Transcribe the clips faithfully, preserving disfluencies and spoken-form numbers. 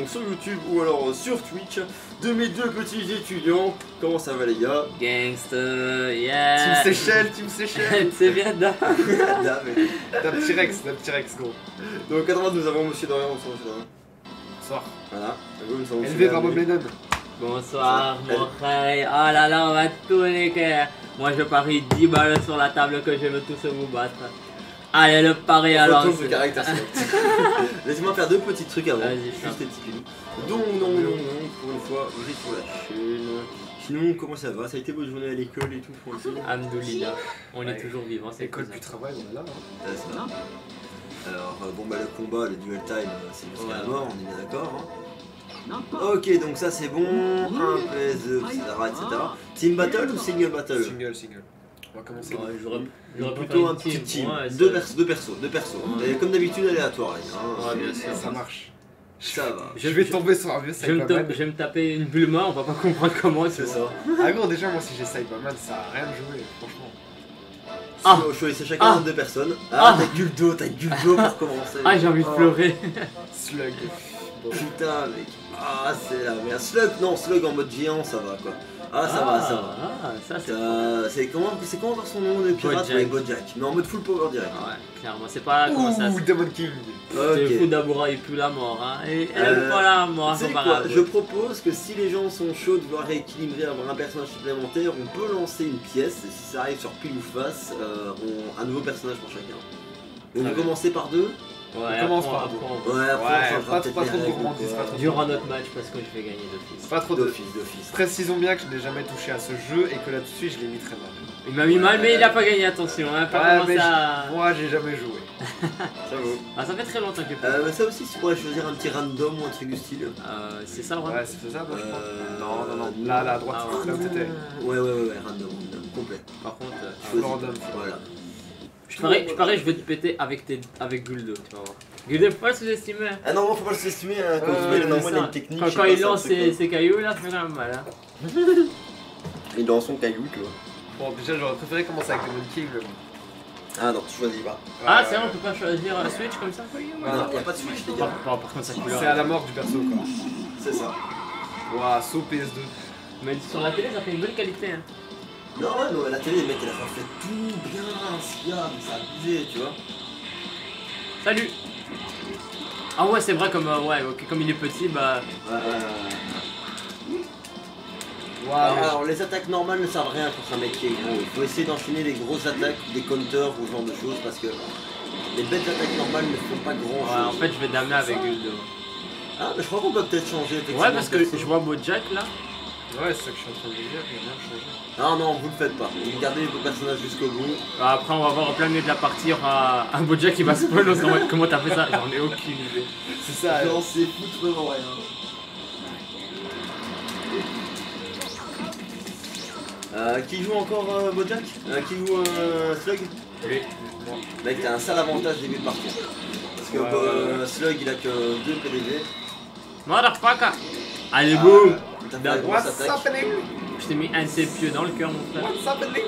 donc sur YouTube ou alors sur Twitch de mes deux petits étudiants. Comment ça va les gars? Gangster, yeah. Team Seychelles, Team Seychelles. C'est bien là. D'un petit Rex, d'un petit Rex gros. Donc à droite nous avons Monsieur Dorian, bonsoir Monsieur Dorian. Bonsoir. Voilà. Nous avons Élevé par Bob Lennon. Bonsoir mon frère. Oh là là, on va tout niquer. Moi je parie dix balles sur la table que je veux tous vous battre. Allez le pari alors. Retour de caractère select. Laissez-moi faire deux petits trucs avant. Vas-y, juste des petits films. Donc non, non, non, pour une fois, vous êtes sur la chaîne. Sinon, comment ça va? Ça a été votre journée à l'école et tout pour le film? Alhamdoulilah, on Ouais. est toujours vivant, c'est École cool. du travail, on est là. Hein. C'est ça. Alors, euh, bon bah le combat, le duel time, euh, c'est jusqu'à Ouais. la mort, on est bien d'accord. Hein. Ok, donc ça c'est bon, un P S deux, et cetera, et cetera. Team battle ou single battle? Single, single. On va commencer. Ouais, j'aurais j'aurais pu Plutôt faire un une petit team, ouais, deux, ça- persos, deux persos, deux persos. Ouais. Et comme d'habitude aléatoire, les gars, hein. Ouais, bien sûr. Ça marche. Ça va. Je vais tomber sur un vieux Je vais, me Cyberman. taper- je vais me taper une Bulma, on va pas comprendre comment, tu C'est vois. ça. Ah gros, déjà moi si j'ai Cyberman, ça a rien joué, franchement. Ah. Je choisissez chacun Ah. deux personnes. Ah. Ah, t'as Guldo, t'as Guldo pour commencer. Ah, j'ai envie de Oh. pleurer. Slug. Bon. Putain, mec. Ah, c'est la merde. Slug, non, Slug en mode géant, ça va quoi. Ah, ça va, ça va. Ah, ça c'est. Euh, c'est comment, c'est comment dans son nom de pirate? Bojack. Ouais, Bojack, mais en mode full power direct. Ouais, clairement, c'est pas comment ça Ouh, se. Demon King. C'est fou Ok. d'Amura, il pue la mort, hein. Et elle Euh, aime pas la mort, Tu sais faut pas quoi, rater. je propose que si les gens sont chauds de vouloir rééquilibrer, avoir un personnage supplémentaire, on peut lancer une pièce, et si ça arrive sur pile ou face, euh, on- un nouveau personnage pour chacun. Donc Très vous bien. commencez par deux? Ouais, On commence après, par après, deux. on- Ouais, après Ouais, on changera pas- peut-être pas les trop de règles, gourmandise, quoi. pas trop. Durant notre match, parce que je vais gagner d'office. Pas trop de. D'office, d'office. Précisons bien que je n'ai jamais touché à ce jeu et que là-dessus je l'ai mis très mal. Il m'a mis mal, mais il a pas gagné, attention, hein. Pas Ouais, commencer mais à. je- moi j'ai jamais joué. Ça vaut. Ah, ça fait très longtemps que j'ai pas. Euh, mais ça aussi, tu pourrais choisir un petit random ou un truc du style. Euh, c'est ça, vraiment. Ouais, c'est faisable, je crois. Euh, Non, non, non. Là, là, à droite, Ah, là où t'étais. Ouais, ouais, ouais, ouais, random, random, complet. Par contre, euh, Choisis. random. Voilà. je parie, je parie, je vais te péter avec, tes, avec Guldo, tu vas voir. Guldo, faut pas le sous-estimer. Ah non, faut pas le sous-estimer, hein, quand Euh, tu mets C'est normalement il y a ça. une technique. Quand, je sais quand pas, il c'est un lance truc, ses, quoi. ses cailloux, là, ça fait quand même mal, hein. Il est dans son caillou, tu vois. Bon, déjà j'aurais préféré commencer avec Demon King, mais bon. Ah non, tu choisis pas. Ah, Euh, c'est vrai, on peut pas choisir un Switch comme ça? Ah, non, non. y'a pas de switch, les Par, gars. par, par contre, sa couleur. C'est à la mort du perso quoi. C'est ça. Ouah, saut P S deux. Mais sur la télé, ça fait une bonne qualité, hein. Non, ouais, non, la télé, les mecs, elle a refait tout bien, ce gars, mais ça a abusé, tu vois. Salut! Ah ouais, c'est vrai, comme, euh, ouais, ok, comme il est petit, bah. Ouais, ouais, ouais. Ouah, Alors, mais- alors, les attaques normales ne servent à rien contre un mec qui est gros. Il faut essayer d'enchaîner des grosses attaques, des counters ou ce genre de choses parce que les bêtes attaques normales ne font pas grand Ouais, en chose. fait, je vais damer avec Guldo. Ah, mais je crois qu'on peut peut-être changer. effectivement, Ouais, parce que perso. je vois Bojack là. Ouais, c'est ça que je suis en train de dire, il y a rien changé. Ah non, vous le faites pas. Vous gardez vos personnages jusqu'au bout. Bah, après, on va voir en plein milieu de la partie, il y aura un Bojack qui va spawn. On se demande comment t'as fait ça? J'en ai aucune idée. C'est ça, Genre, c'est foutrement rien. Euh, qui joue encore euh, Bojack euh, Qui joue euh, Slug? Lui. Mec, t'as un sale avantage début de partie. Parce que Ouais, euh, ouais, Slug il a que deux P D V. Motherfucker! Allez, Ah, boum! T'as fait la grosse What's attaque. happening? Je t'ai mis un de tes pieux dans le cœur, mon frère. What's happening?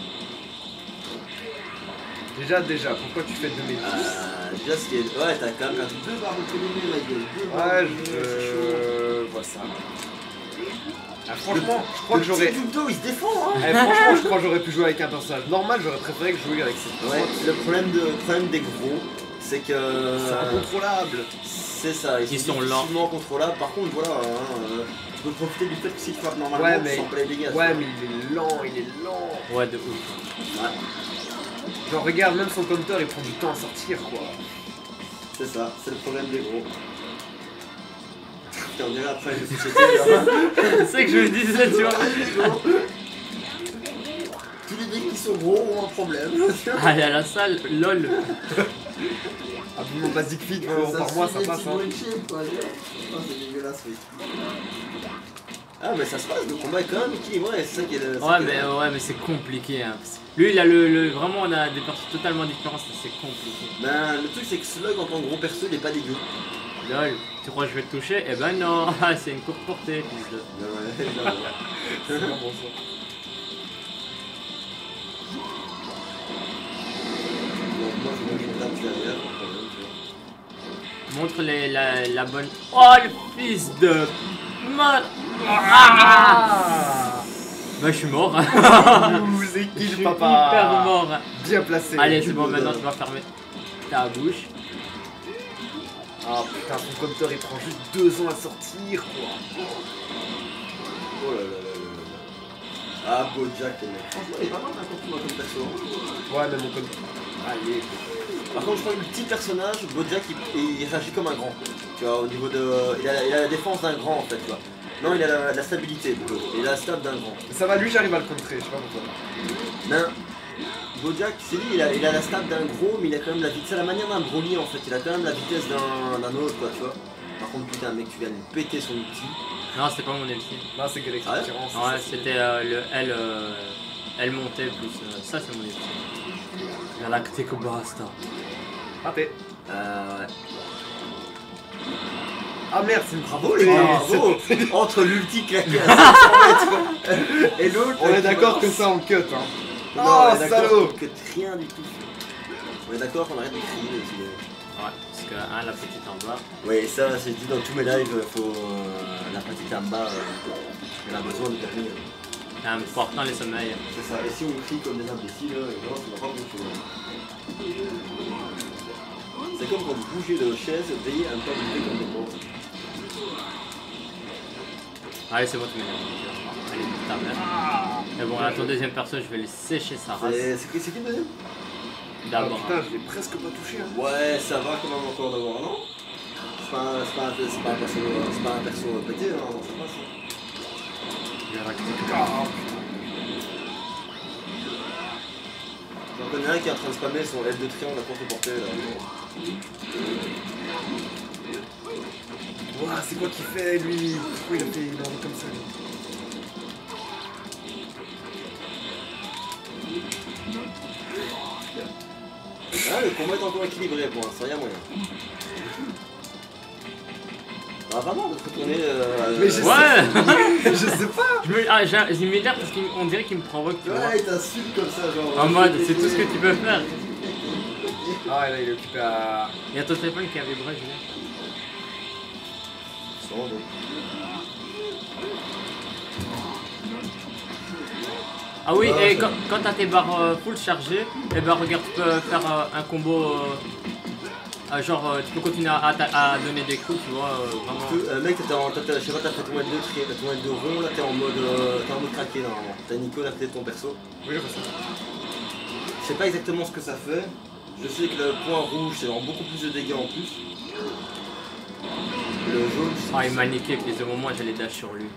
Déjà, déjà, pourquoi tu fais de mes Euh, déjà, ce qui est. Ouais, t'as quand même perdu deux barres de P D V, ma gueule. Deux barres Ouais, de P D V, c'est chaud. je vois ça. Ah, franchement, je crois Le que j'aurais. petit Guldo, il se défend, hein. Eh, franchement, je crois que j'aurais pu jouer avec un personnage normal, j'aurais préféré que jouer avec cette. Ouais, le problème, de, le problème des gros, c'est que. C'est incontrôlable. C'est ça, ils, Ils sont, sont lents. difficilement contrôlables. Par contre, voilà, hein, euh, tu peux profiter du fait que si tu frappes normalement, Ouais, tu mais- sens pas les dégâts. Ouais, mais il est lent, il est lent. Ouais, de ouf. Ouais, Genre, regarde, même son counter il prend du temps à sortir quoi. c'est ça, c'est le problème des gros. Putain, on dirait après les sociétés, là. C'est ça que je me disais, tu vois. Les gros. Tous les mecs qui sont gros ont un problème. Allez à la salle, lol. Ah, pour mon basic fit, vingt euros par mois, ça passe. Hein. Oh, c'est dégueulasse, oui. Ah, mais ça se passe, le combat est quand même équilibré, c'est ça qui est le. Ouais, mais, ouais, mais c'est compliqué. Hein. Lui, il a le, le. Vraiment, on a des personnes totalement différentes, c'est compliqué. Ben, le truc, c'est que Slug en tant que gros perso, il est pas dégueu. Lol, tu crois que je vais te toucher? Eh ben non, c'est une courte portée, fils de. Ouais, ouais, ouais. C'est vraiment ça. Donc, moi, je me mets une table derrière, pas de problème, tu vois. Montre les, la, la bonne... Oh, le fils de... Mal... Ah bah, je suis mort. Ouh, c'est qui Je suis le papa? hyper mort. Bien placé. Allez, c'est bon, maintenant tu vas fermer ta bouche. Ah putain, son compteur il prend juste deux ans à sortir quoi. Oh là là là là là. Ah, Bojack, les mecs. Franchement, il est pas mal d'un contre moi comme perso. Ouais, mais mon compteur. Allez. Par contre, je crois que le petit personnage, Bojack, il, il réagit comme un grand. Tu vois, au niveau de. Il a, il a la défense d'un grand en fait, tu vois. Non, il a la, la stabilité plutôt. Il a la stab d'un grand. Ça va, lui j'arrive à le contrer, je sais pas pourquoi. Non. Bojack, c'est lui, il a, il a la stab d'un gros, mais il a quand même la vitesse. C'est la manière d'un brownie en fait. Il a quand même la vitesse d'un d'un autre, quoi, tu vois. Par contre, putain, mec, tu viens de lui péter son outil. Non, c'était pas mon ulti. Non, c'est Galaxy Ah ouais Tyrant. Ouais, c'était euh, le L... Euh, L monté plus... Euh, ça, c'est mon ulti. Galactic Basta. Raté. Euh, ouais. Ah merde, c'est une Bravo les Ah, gars, bravo. Entre l'ulti claqué à cinq cents mètres et l'autre. On là, est qui d'accord balance. que ça on cut hein. Non, Oh, on est d'accord salaud. que rien du tout. On est d'accord qu'on arrête de crier aussi. Ouais, parce que hein, la petite en bas. Oui, ça, c'est dit dans tous mes lives, faut euh, la petite en bas, euh, elle a besoin de permis. C'est important les sommeils. C'est ça. Et si on crie comme des imbéciles, euh, non, ça va pas beaucoup. C'est comme quand vous bougez de chaise, veillez à ne pas bouger comme des pauvres. Allez, c'est bon, tu m'énerves. Allez, putain, merde. Mais bon, là, ton deuxième perso, je vais le sécher sa race. C'est c'est qui c'est qui le deuxième? D'abord. Ah, putain, je l'ai presque pas touché hein. Ouais, ça va quand même encore d'avoir, non? C'est pas, un- c'est pas, un- c'est pas un perso, c'est pas un perso pété, hein, non, ça passe. Ah, J'en connais un qui est en train de spammer son L de triangle à courte portée là. Ouah, c'est quoi qu'il fait lui? Pourquoi il a fait il a envie comme ça lui? Ah, le combat est encore équilibré pour l'instant, y'a moyen. Ah, vraiment de te retourner. Euh, Mais je Ouais. Je sais pas. Je me... Ah, j'ai- il m'énerve parce qu'on dirait qu'il me provoque, tu vois. Ouais, il t'insulte comme ça, genre. En mode, c'est tout ce que tu peux faire. Ah là il est occupé à... Il y a ton téléphone qui a vibré, Julien. Sûrement, donc. Ah oui, Ah, et ça- quand, quand t'as tes barres euh, full chargées, et ben regarde, tu peux faire euh, un combo. Euh, euh, genre, euh, tu peux continuer à, à- à donner des coups, tu vois, euh, vraiment. Tu- euh, mec, t'étais en. t'as- Je sais pas, t'as fait ton L deux, tri- ton L deux rond, là t'es en mode. euh, T'es en mode craqué normalement. T'as Nico là, peut-être ton perso. Oui, je vois ça. Je sais pas exactement ce que ça fait. Je sais que le point rouge, c'est vraiment beaucoup plus de dégâts en plus. Le jaune, je sais Ah, pas. il m'a niqué, puis au moment j'allais dash sur lui.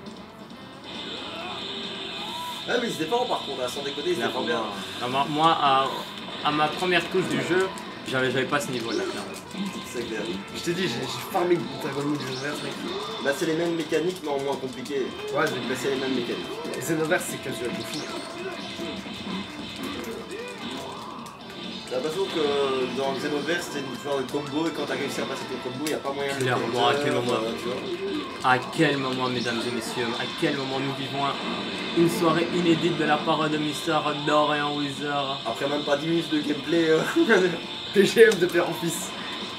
Ah, mais il se défend par contre, hein, sans déconner, il se Là, défend bien. Ah, moi, moi, à, à ma première touche du jeu, j'avais j'avais pas ce niveau là, clairement. C'est clair. Je t'ai dit, j'ai j'ai farmé Dragon Ball Xenoverse mec. Bah, c'est les mêmes mécaniques, mais en moins compliqué. Ouais, j'ai Mais c'est les mêmes mécaniques. Xenoverse c'est casual de fou. J'ai l'impression que dans Xenoverse, c'est une genre de combo, et quand t'as réussi à passer ton combo, il a pas moyen de Clairement, le à quel moment euh, tu vois. À quel moment, mesdames et messieurs, à quel moment nous vivons un- une soirée inédite de la part de Mister Dorian Wizard. Après même pas dix minutes de gameplay. euh. P G M de père en fils.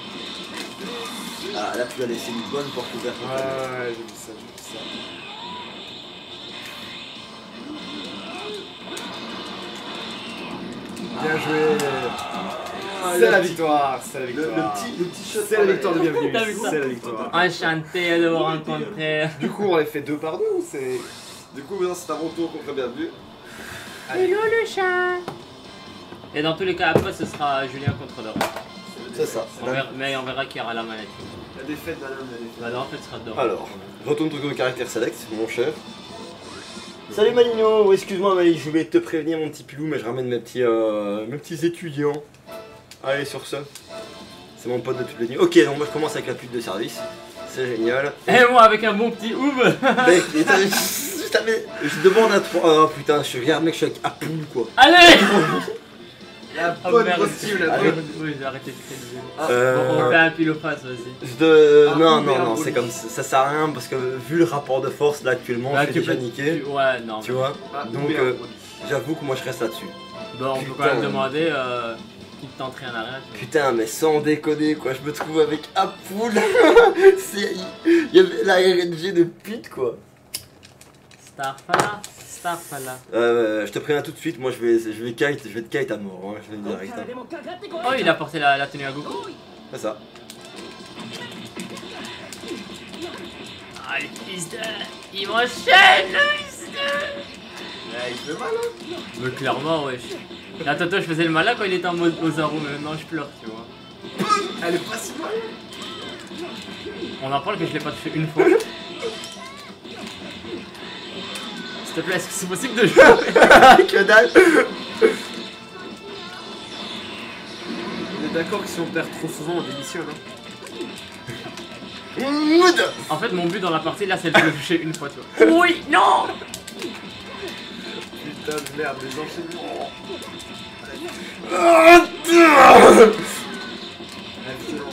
Ah, là, tu as laissé une bonne porte ouverte. Ouais, j'ai vu ça, j'ai vu ça. Bien joué. Ah, C'est le la petit- victoire, c'est la Le, victoire. le petit, le petit shot. C'est la victoire de bienvenue. T'as vu ça C'est la victoire. Enchanté de vous rencontrer. Du coup, on les fait deux par deux ou c'est. Du coup, maintenant, c'est à mon tour qu'on ferait bien vu. Hello le chat. Et dans tous les cas, après, ce sera Julien contre Dorian. C'est ça. On verra- mais on verra qui aura la manette. La défaite d'un homme, la défaite. Bah, non, en fait, ce sera Dorian. Alors, retourne ton caractère select, mon cher. Salut Malino, oh, excuse-moi Mali, je voulais te prévenir mon petit pilou, mais je ramène mes petits, euh, mes petits étudiants. Allez, sur ce, c'est mon pote de toutes les nuits. Ok, donc moi je commence avec la pute de service, c'est génial. Et moi, avec un bon petit oub. Mec, et t'as- je t'avais- je demande à toi, oh putain, je regarde mec, je suis avec Apoul quoi. Allez. La Oh, bonne merde. posture, la Allez. bonne. Oui, j'ai arrêté de faire du jeu. Ah, Euh, Bon, on fait un pile au face, vas-y. Je de... Un non, Apoul non, et un non, Poli. c'est comme ça, ça sert à rien parce que vu le rapport de force là actuellement, Bah, je suis tu déjà peux- niqué, tu- Ouais, non. tu mais- vois. Ah, Donc bien, euh, Poli. j'avoue que moi je reste là-dessus. Bon, on peut Putain. quand même demander. Euh... qui te tente rien à rien. Tu Putain, mais sans déconner quoi, je me trouve avec Apoul. C'est. Il y avait la R N G de pute quoi. Starfala, Starfala. Euh, je te préviens tout de suite, moi je vais, je vais kite, je vais te kite à mort, hein, je vais te dire direct. Hein. Oh, il a porté la, la tenue à Goku. C'est ça. Ah, le fils de. Il m'enchaîne, le fils de. Ouais, il fait mal hein. Mais clairement, wesh. La Toto, je faisais le malin quand il était en mode Ozaru, mais maintenant je pleure, tu vois. Elle est pas si mal. On en parle que je l'ai pas touché une fois. S'il te plaît, est-ce que c'est possible de jouer? Que dalle. On est d'accord que si on perd trop souvent, on démissionne hein. Mood. En fait, mon but dans la partie là, c'est de le toucher une fois, tu vois. Oui, non. Putain de merde, les enchaînements. Ah, La violence.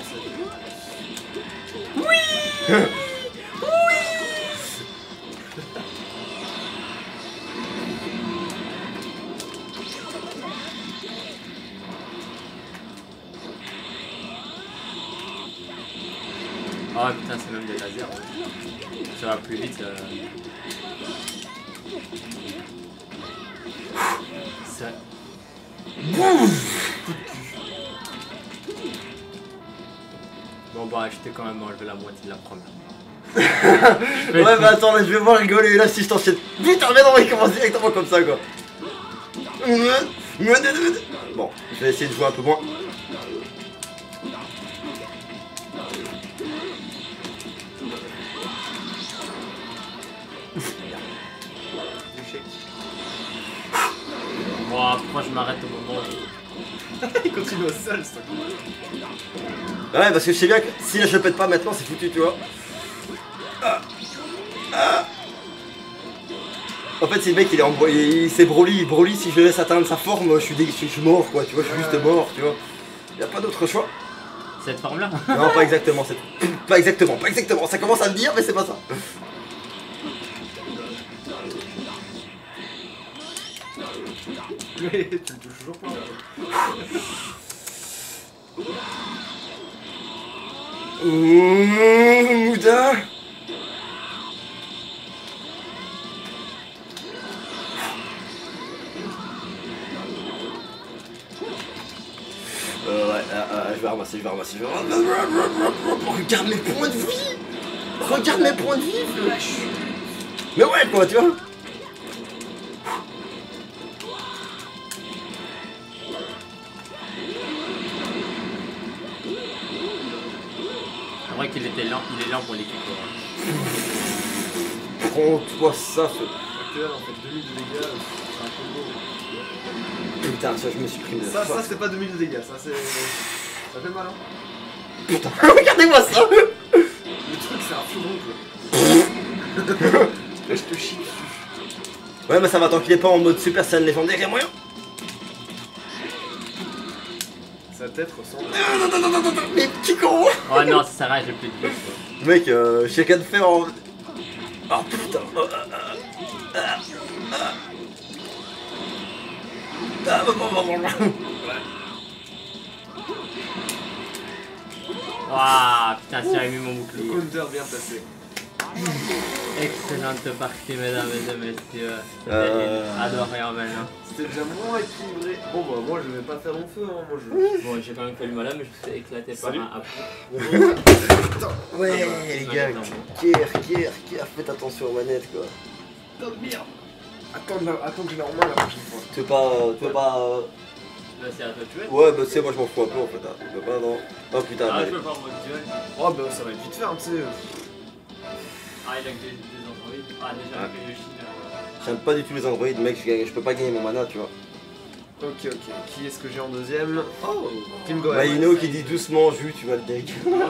Oh putain, c'est même des lasers. Ouais. Ça va plus vite. Euh... Ça... Bon bah, je t'ai quand même enlevé la moitié de la première. Ouais, mais attends, là je vais voir rigoler, là si je t'enchaîne. Putain, mais non, il commence directement comme ça quoi. Bon, je vais essayer de jouer un peu moins. Bon, pourquoi je m'arrête au moment où... Il continue au sol, ça. Ouais, parce que je sais bien que si là je le pète pas maintenant, c'est foutu, tu vois. Ah. Ah. En fait, c'est le mec, il est en il, c'est Broly. Broly, si je le laisse atteindre sa forme, je suis, dé... je suis mort, quoi, tu vois, je suis juste mort, tu vois. Y a pas d'autre choix. Cette forme là? Non, pas exactement, c'est... Pas exactement, pas exactement, ça commence à me dire, mais c'est pas ça. Mais tu le touches toujours pas. Mmh, Mouda. Euh, ouais, euh, euh, je vais ramasser, je vais ramasser, je vais ramasser. Regarde mes points de vie. Regarde mes points de vie, Flash. Mais ouais, quoi, tu vois. C'est vrai qu'il était lent, il est lent pour l'équipe. Prends-toi ça, ce... Actuel, en fait, deux mille de dégâts, c'est un peu beau. Putain, ça, je me suis pris de... Ça, ça c'est pas deux mille de dégâts, ça c'est... Ça fait mal, hein. Putain, regardez-moi ça. Le truc, c'est un furon, quoi. Là, je te chie dessus. Ouais, mais ça va, tant qu'il est pas en mode Super Saiyan légendaire, y'a moyen. Sa tête ressemble... Mais petit con. Oh non, ça sert à rien, j'ai plus de vie. Mec, euh, j'ai qu'à te faire en... Oh putain. Waouh, putain, si j'avais mis mon Le bouclier. counter bien placé. Excellente partie, mesdames et messieurs. C'était Euh. adoré en maintenant. C'était déjà moins équilibré. Bon, bah, moi, je vais pas faire mon feu, hein. Moi, je... Bon, j'ai quand même fait le malin, mais je me suis éclaté par Salut. un après. Ouais, les gars, Kier, Kier, Kier, faites attention aux manettes, quoi. Putain de merde. Attends, là, attends que j'ai la main la prochaine fois. Tu veux pas... Tu veux pas... euh, Là, c'est à toi de tuer. Ouais, bah tu sais, moi je m'en fous un peu en fait. Hein. Tu veux pas, non. Oh putain, Ah, mais... je peux pas en mode duel. Oh, bah, ça va être vite fait, hein, tu sais. Ah, il a que des, des androïdes. Ah, déjà, Ouais. avec Yoshi. euh, J'aime pas du tout les androïdes, mec, je, gagne- je peux pas gagner mon mana, tu vois. Ok, ok. Qui est-ce que j'ai en deuxième? Oh, Kim Gohan. Maïno qui dit doucement, Jus, tu vas le deck.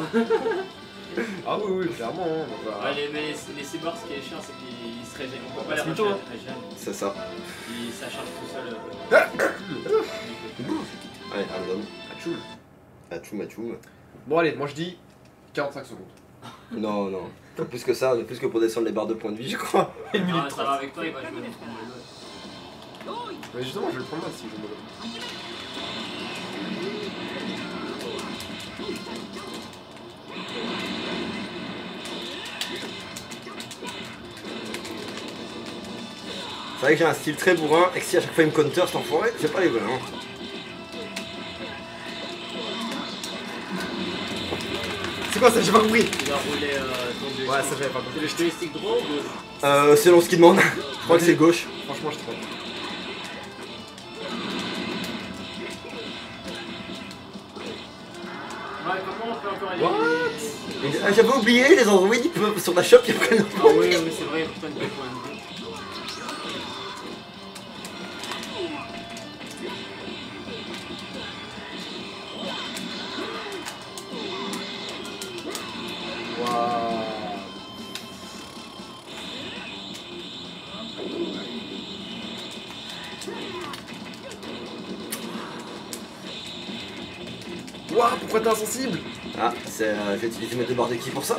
Ah oui, oui, clairement. Hein. Bon, bah, Ouais, les, mais les, les cyborgs, ce qui est chiant, c'est qu'ils se régènent. On peut pas les C'est mytho, hein. régénérer. C'est ça. Ils ça charge tout seul. euh, Allez, random. Atchoum. Atchoum, atchoum. Bon, allez, moi je dis quarante-cinq secondes. Non, non. Faut plus que ça, plus que pour descendre les barres de points de vie, je crois. Ah, ça va avec toi, il va jouer notre mode. Mais justement, je vais le prendre mal si je me vrai que j'ai un style très bourrin et que si à chaque fois il me counter cet enfoiré, j'ai pas les bonnes. Hein. C'est quoi ça? J'ai pas compris. Tu dois rouler euh, ton joystick. Ouais, ça j'avais pas compris. Le joystick droit ou gauche? Euh, selon ce qu'il demande. Je crois que c'est gauche. Franchement, je te pas. Ouais, comment on peut encore aller? What? Et, euh, J'avais oublié les androïdes ils peuvent sur la shop ils prennent. Ah oui, oui, c'est vrai, ils prennent des points de vie. Waouh. Waouh, pourquoi t'es insensible? Ah, c'est euh, j'ai utilisé mes deux barres de ki pour ça.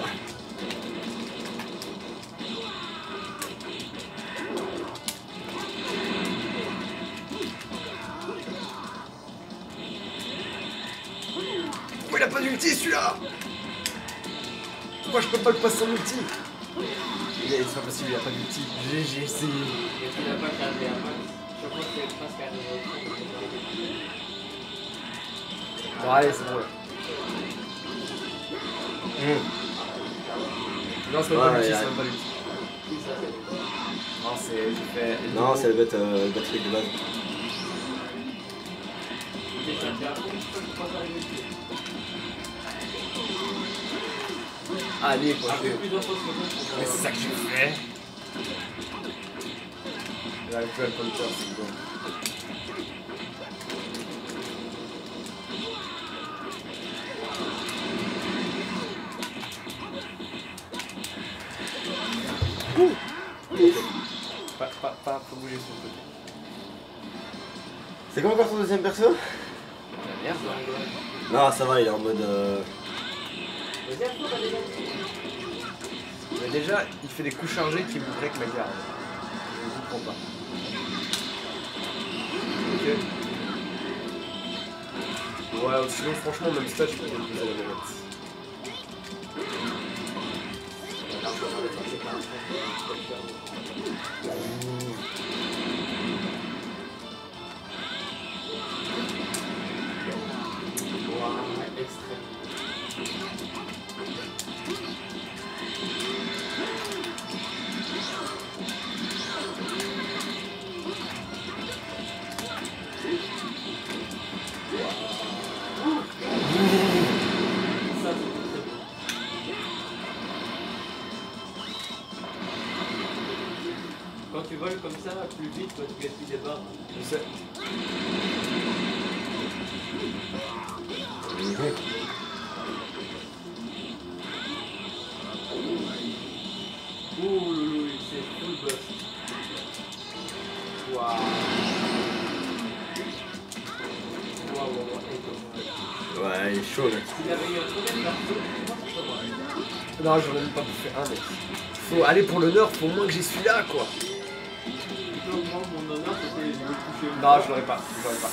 Pourquoi il a pas d'ulti celui-là? Pourquoi je peux pas le passer en ulti? Il est- C'est pas possible, il a pas d'ulti. J'ai j'ai essayé. Et tu n'as pas gardé un max. Je crois que c'est presque arrivé au fond. Bon allez, c'est bon là. Mmh. Non, c'est même Ouais, pas l'ulti, ouais, c'est même pas l'ulti. Qui ça, c'est? Non, c'est... j'ai fait... Non, c'est le bête euh, batterie de base. J'ai cherché à fond, je peux pas faire une ulti. Allez, quoi, Ah, je j'ai vais... plusieurs fois ce que Mais c'est ça que je fais. J'arrive plus à le counter, c'est bon. Pas, pas, pas, faut bouger sur le côté. C'est quoi encore ton deuxième perso? La merde. Non, ça va, il est en mode. Euh... Deuxième fois, t'as déjà Mais déjà, il fait des coups chargés qui me break ma garde. Je ne comprends pas. Ok. Ouais, sinon franchement, même ça, je peux pas poser la manette. Quand tu voles comme ça, plus vite, toi, tu gaspilles des barres. Je sais. Ouh, loulou, c'est full buff. Waouh. Waouh, waouh, waouh. Ouais, il est chaud là. S'il avait eu un troisième perso, Non, j'en ai même pas bouffé un, mec. Faut aller pour le nerf, faut au moins que j'ai celui-là, quoi. plutôt que moi, mon honneur, c'était de me toucher une Non, fois. je l'aurais pas, je l'aurais pas.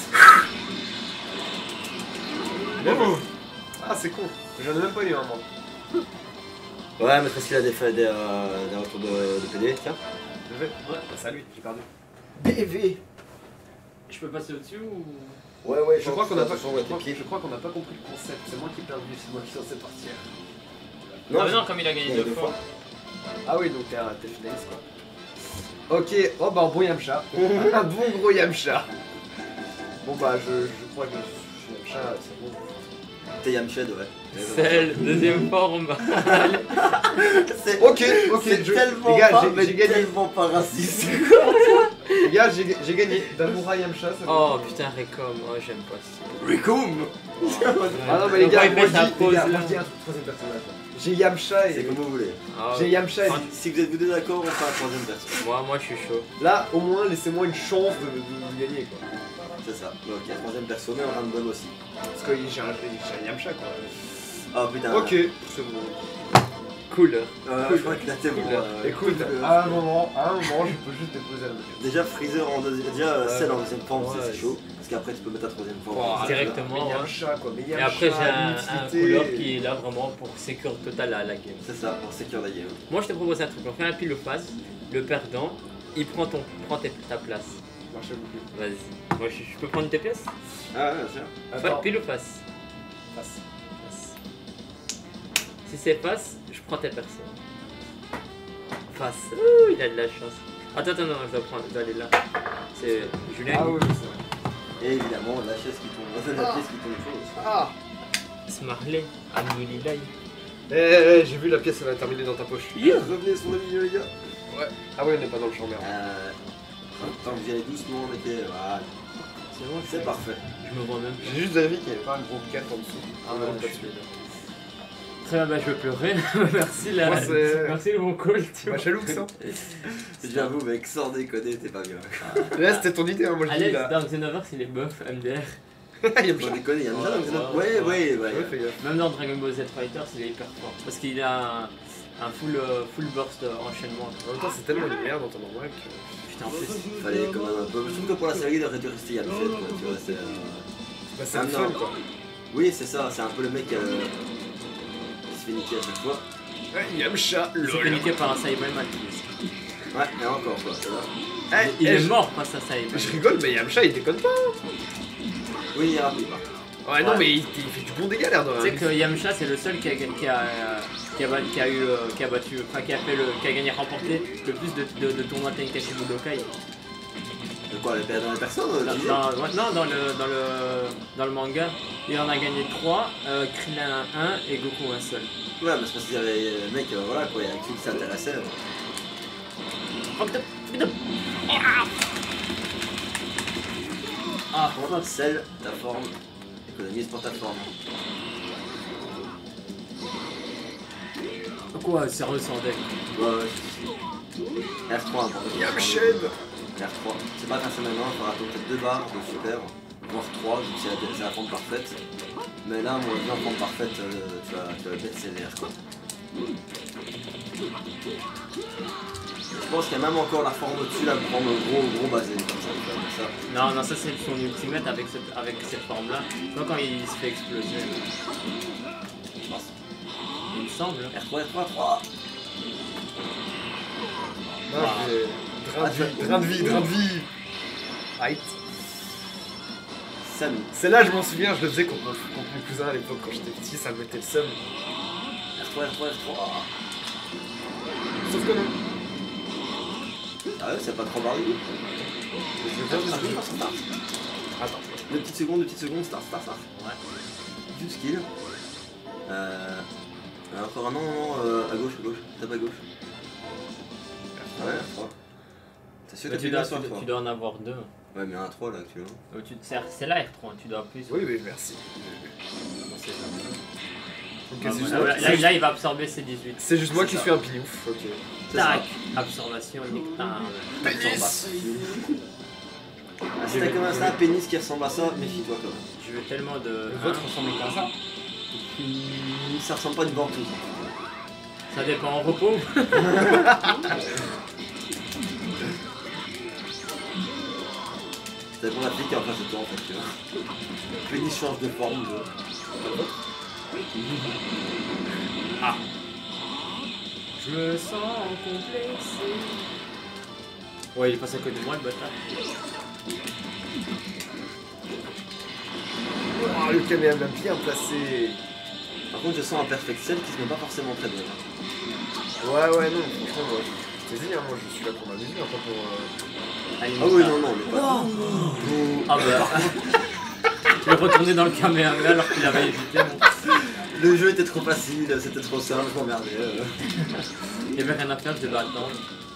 Oh. Ah, c'est con. J'en ai même pas eu un, moi. Ouais, mais parce qu'il a des, fa- des, euh, des retours de, de P D, tiens. Je vais. Ouais, bah, salut, j'ai perdu. B V. Je peux passer au-dessus ou... Ouais, ouais, Je crois qu'on n'a pas, sur je tes crois- pieds. je crois qu'on n'a pas compris le concept. C'est moi qui ai perdu, c'est moi qui suis censé partir. Non, mais je- non, comme il a gagné il y a deux deux Ah fois. oui, donc t'es un- t'es finaliste, quoi. Ok, oh bah un bon Yamcha. Un bon gros Yamcha. Bon bah je, je crois que je suis Yamcha, c'est bon. T'es Yamshed, ouais. Celle, deuxième forme. C'est Ok, ok, c'est je- tellement les gars, pas, j'ai- mais j'ai gagné. tellement pas raciste. Les gars, j'ai j'ai gagné. Damura Yamcha, c'est bon. Oh putain, Recom, oh j'aime pas ça. Ricum. Ah non mais les Donc, gars, quand il moi fait je sa dis, les pause, gars, moi là. je dis un truc, troisième personnage. J'ai Yamcha C'est et... comme vous voulez. Ah, J'ai Yamcha et... Si vous êtes vous deux d'accord, on fait un troisième perso. Moi, moi je suis chaud. Là, au moins, laissez-moi une chance de, de, de gagner, quoi. C'est ça. Ok, troisième perso, mais en random aussi. Parce que j'ai un, j'ai un Yamcha, quoi. Ah putain. Ok, c'est bon. Cool. Euh, je crois que là t'es bon. euh, Écoute, euh, à un moment, à un moment, je peux juste déposer la moquette. Déjà Freezer en deuxième, déjà euh, Ouais. Cell en deuxième forme, Ouais, c'est c'est- chaud. Parce qu'après tu peux mettre ta troisième forme. Wow, Directement, Mais ouais. Yamcha, quoi. Mais Et Yamcha, après j'ai un, un l'utilité- couleur qui est là vraiment pour sécurité totale à la game. C'est ça, pour sécuriser la game. Moi je te propose un truc, on fait un pile ou face, le perdant, il prend, ton, prend tes- ta place. Marche beaucoup. Vas-y. Moi, je, je peux prendre tes pièces? Ah ouais, bien sûr. Fa- Pile ou face? Face. Face. Si c'est face, je prends tes personnes. Face. Ouh, il a de la chance. Attends, attends, non, je dois, prendre, je dois aller là. C'est Julien. Ah oui, c'est vrai. Et évidemment, la chaise qui tombe, la Ah. pièce qui tombe fausse. Ah C'est Marley. Alhamdoulilah. Eh, eh, j'ai vu la pièce, elle a terminé dans ta poche. Revenez sur le milieu, les gars. Ah ouais, on n'est pas dans le champ, merde. Euh, tant que j'y allais doucement, on était. Voilà. C'est bon, C'est parfait. Je me vois même. J'ai juste vérifié qu'il n'y avait pas un gros quatre en dessous. Ah non, ouais, pas je suis dessus. dedans. Très bien, bah je vais pleurer. Merci la. Moi, c'est- Merci le bon call, tu Bah, vois. chalou que ça. J'avoue, mec, sans déconner, t'es pas bien. Là, c'était ton idée, hein, moi je dis Alex, là. dans Xenoverse, il est buff, M D R. Il aime Sans ça. déconner, il y a déjà Ouais, dans Xenoverse. ouais, Ouais, ouais. ouais, Ouais, ouais. fais gaffe. Même dans Dragon Ball Z Fighters, il est hyper fort. Parce qu'il a un, un full, euh, full burst euh, enchaînement. En même temps, c'est tellement une merde dans ton normal que. Putain, en plus. Fallait quand même un peu. Surtout que pour la série, il aurait dû rester Yamchet, quoi. Tu vois, c'est. euh, Bah, c'est Ah, le non. fun quoi. Oui, c'est ça, c'est un peu le mec euh, qui se fait niquer à chaque fois. Ouais, Yamcha, Il s'est fait lol. niquer par un Cyberman. Ouais, et encore quoi, ça va. Eh, Il eh, est je- mort face à Cyberman. Je rigole, mais Yamcha il déconne pas. Oui, il est rapide par contre. Ouais, non, Ouais. mais il, il fait du bon dégât l'air de Tu sais rien. que Yamcha c'est le seul qui a, qui a, euh, qui a, bat- qui a eu, euh, qui a battu, enfin qui a fait le, qui a gagné, remporté le plus de, de, de tournois Tenkaichi Budokai. De quoi, les dans les personnes Dans, euh, tu disais dans- ouais, non, dans le, dans le, dans le manga, il en a gagné trois, euh, Krillin un et Goku un seul. Ouais, mais c'est parce qu'il y avait le mec, euh, voilà quoi, il y a qui qui s'intéressait. euh. Fuck the- fuck the- Ah, Par contre, celle, ta forme, économise pour ta forme. quoi, sérieux sans deck? Ouais, ouais. R trois, important. Yamcha. R trois. C'est pas un maintenant, il faudra attendre peut-être deux barres de super, voire trois, vu que c'est la, c'est la forme parfaite. Mais là, moi, bien en forme parfaite, euh, tu vas, tu vas le mettre sévère quoi. Je pense qu'il y a même encore la forme au-dessus là pour prendre un gros gros basé comme ça, tu vois, ça. Non, non, ça c'est son ultimate avec cette, avec cette forme-là. Tu vois quand il se fait exploser, Je pense. il me semble. R trois, R trois, R trois. Non, j'ai. Drain de vie, drain de vie, drain de vie. Right. Samy. Celle-là, je m'en souviens, je le faisais contre mon, contre mon cousin à l'époque quand j'étais petit, ça me mettait le seum. R trois, R trois, R trois. Sauf que non. Ah ouais, c'est pas trop barré. Je veux bien Start, dire. start, start. Attends. Deux petites secondes, deux petites secondes, start, start, start. Ouais. Du skill. Euh. euh, Encore un non, non, non, euh, à gauche, à gauche. Tape à gauche. Ouais, R trois. T'es sûr que Mais t'as tu, plus dois, bien sur tu, R trois? tu dois en avoir deux. Ouais, mais un trois là actuellement. Euh, tu- C'est c'est là R trois, tu dois plus. Oui, oui, merci. Non, c'est ça. Ok, Ah, c'est juste voilà, moi là, qui- là, là, il va absorber ses dix-huit. c'est juste moi C'est qui ça. suis un pignouf. Ok. C'est ça. Tac, absorption, nectar. Pénis. Ah, si t'as commencé un pénis qui ressemble à ça, méfie-toi quand même. Je veux tellement de. Le vôtre ressemble pas à ça. Hmm, Ça ressemble pas à une ventouse. Ça dépend en repos. Ça dépend de la fille qui est en face de toi en fait, tu vois. Le pénis change de forme. De... Ah. Je me sens complexé. Ouais, il est passé à côté de moi, le bâtard. Oh, le Kamehameha bien placé. Par contre, je sens un perfect cell qui se met pas forcément très bien. Ouais, ouais, non, franchement, moi, je t'ai dit, hein, moi je suis là pour m'amuser, hein, pas pour. euh, Ah oui, non, non, mais pas. Ah bah. Il est retourné dans le Kamehameha alors qu'il avait évité. Bon. Le jeu était trop facile, c'était trop simple, je m'emmerdais. euh. Il y avait rien à faire, je devais attendre.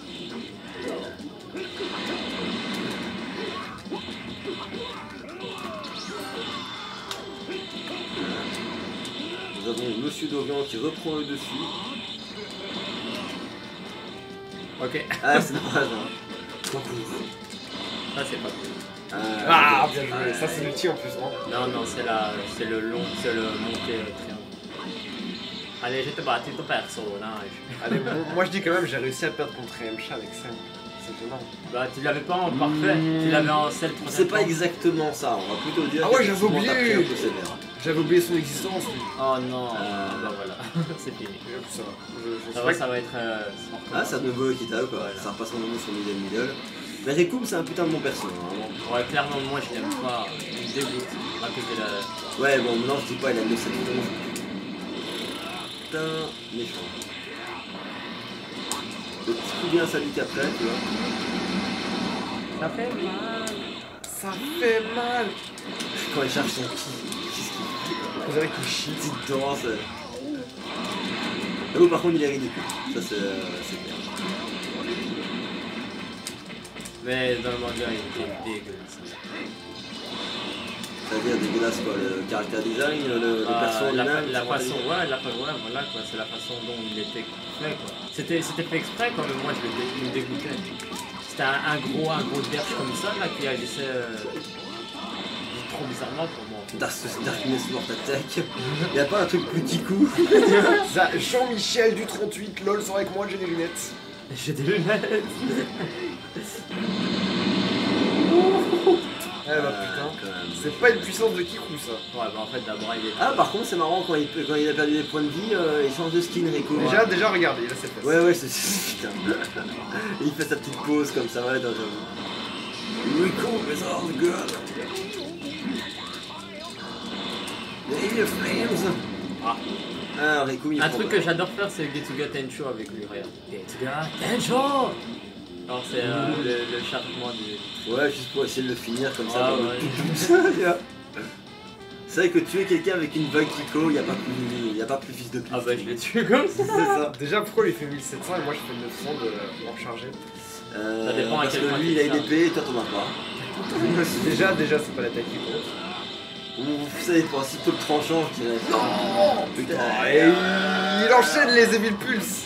Nous avons Monsieur Dorian qui reprend le dessus. Ok, Ah, c'est dommage, hein. Trop cool. ça c'est pas cool. Euh, Ah, bien joué, ouais. ça c'est l'outil en plus, hein. Non, non, c'est la, c'est le long, c'est le monté euh, triangle. Allez, je te bats, tu te perso, là. Allez, bon, moi je dis quand même, j'ai réussi à perdre contre Yamcha avec Sam. C'est étonnant. Bah, tu l'avais pas en parfait, tu l'avais en celle C'est pas exactement ça, on va plutôt dire Ah ouais, que j'avais effectivement, oublié. t'as pris un peu sévère. J'avais oublié son existence, lui. Oh non, Euh. bah voilà, c'est fini. Ça va. Je, je Ça sais va, pas ça va être. Euh, sans Ah, c'est à recommence. nouveau équitable quoi, Voilà. ça repasse en nouveau sur middle middle. Mais Rekum c'est un putain de bon perso, hein, vraiment. Ouais, clairement, moi je l'aime pas. Il me dégoûte. À cause de la. Ouais, bon, non, je dis pas, il a mis cette tronche. Putain, méchant. Le petit coup bien sadique après, tu vois. Ça fait mal. Ça fait mal. Quand il cherche son ki, qu'est-ce qu'il fait? Vous savez qu'il chie. Petite danse. Là où par contre il est ridicule, ça c'est euh, c'est clair. Mais dans le manga, il était dégueulasse. C'est-à-dire dégueulasse quoi, le caractère design, le, le Ah, perso la, lui-même. la c'est façon, vraiment ouais, la, ouais, voilà quoi, c'est la façon dont il était fait quoi. C'était, c'était fait exprès quand même, moi je le, dé- il me dégoûtais. C'était un, un gros, un gros derche comme ça là qui agissait euh, trop bizarrement pour moi. Dark, Darkness Lord Attack. Y a pas un truc petit coup? Ça, Jean-Michel du trente-huit, lol, sort avec moi, j'ai des lunettes. J'ai des lunettes. Eh bah Euh, putain. quand même. C'est pas une puissance de Kiku ça. Ouais, bah en fait d'abord il est. Ah par contre c'est marrant quand il, quand il a perdu des points de vie, euh, il change de skin Rico. Déjà, déjà, regardez, il a cette face. Ouais ouais c'est putain. Et il fait sa petite pause comme ça, ouais dans un... Rico is all good. The flames. Ah. Ah Rico il Un prend- truc que j'adore faire c'est le Getsuga Tencho avec lui, regarde. Getsuga Tencho. Alors c'est euh, le, le chargement du. Ouais juste pour essayer de le finir comme ça. Ah, dans le ouais. tout- tu vois. C'est vrai que tuer quelqu'un avec une vague Kiko, y a pas plus, y a pas plus fils de pute. Ah bah je l'ai tué comme ça. C'est ça. Déjà, pourquoi il fait mille sept cents et moi je fais neuf cents de en recharger? Euh, Ça dépend à parce quel que point lui tu il a une charges. épée et toi t'en as pas. Déjà, déjà, c'est pas l'attaque qui compte. Vous savez pas, si peu le tranchant, je dirais. Non putain. Et il enchaîne les Evil Pulse.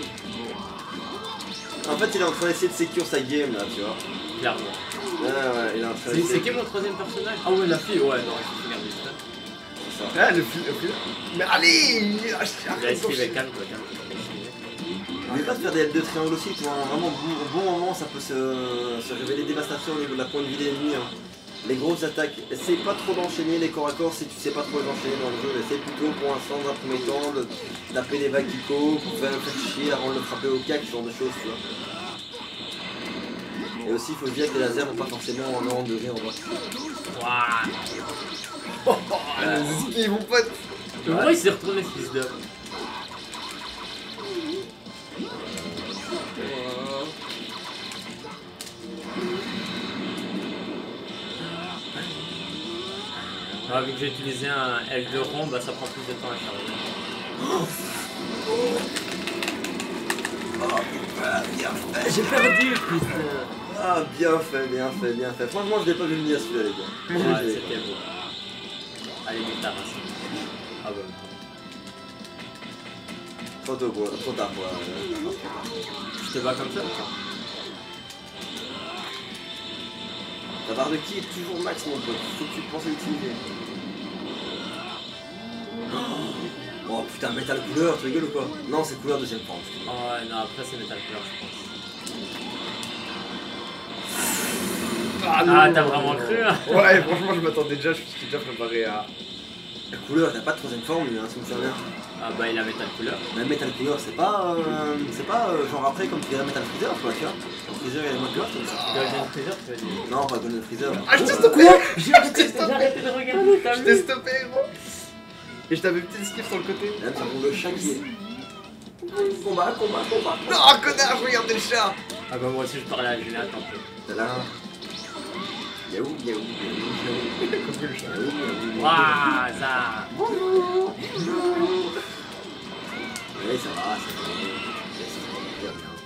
En fait, il est en train d'essayer de sécure sa game là, tu vois. Clairement. Ouais, ouais, il est en train C'est, d'essayer. c'est qui mon troisième personnage? Ah ouais la fille, ouais non, il faut finir vite. Ça. Ah, le fil, le fil. Mais allez, il a- Il a arrête esquivé, d'enchaîner. calme toi, calme toi. esquivé. N'oublie pas de faire des L deux triangles aussi, tu vois. Vraiment, au bon moment, ça peut se, se révéler dévastateur au niveau de la point de vie des ennemis. Hein. Les grosses attaques, essaye pas trop d'enchaîner les corps à corps si tu sais pas trop les enchaîner dans le jeu. Essaye plutôt pour l'instant, dans un premier temps, de taper des vagues Kiko, pour faire le faire chier avant de le frapper au cac, ce genre de choses, tu vois. Et aussi, il faut se dire que les lasers n'ont pas forcément un ordre de vie en bas. Waouh. Oh, oh, les esquives, mon pote. Pourquoi il s'est retourné ce fils d'homme? Ah, vu que j'ai utilisé un L deux rond, bah ça prend plus de temps à charger. Oh putain, bien fait. J'ai perdu, putain. Ah, bien fait, bien fait, bien fait. Franchement, je l'ai pas vu venir celui-là, les gars. Ouais, Je l'ai- c'était beau. Allez, nique ta race. Ah bah. Trop tôt, quoi. Trop tard, quoi. Je te bats comme ça ou pas? La barre de ki est toujours max, mon pote. Faut que tu penses à l'utiliser. Oh putain, métal couleur, tu rigoles ou quoi? Non, c'est couleur deuxième forme. Oh ouais, non, après c'est Metal Couleur, je pense. Ah, Ah, t'as vraiment cru, hein? Ouais, franchement, je m'attendais déjà, je me suis déjà préparé à. La couleur, il n'a pas de troisième forme, lui, hein, si vous me souvenez. Ah bah il a Metal Couleur. Mais Metal Couleur, c'est pas, euh, c'est pas euh, genre après comme tu dirais Metal Freezer, quoi, tu vois. Freezer et Metal Couleur, c'est ça. Golden Freezer, tu veux dire? Non, pas Golden Freezer. Ah, je t'ai stoppé! J'ai arrêté, j'ai arrêté de regarder, t'as Je t'ai vu? stoppé, gros! Et je t'avais mis petite esquive sur le côté. Là, ça le chat qui est. Combat, combat, combat. Non, connard, je regardais le chat! Ah bah moi aussi je parlais à Julien, tant pis. T'as là. Yaou, yaou, yaou, yaou. Coucou le chat. Yaou, yaou. Waouh, ça. Oui, ça va, ça va. Yes, bien, bien.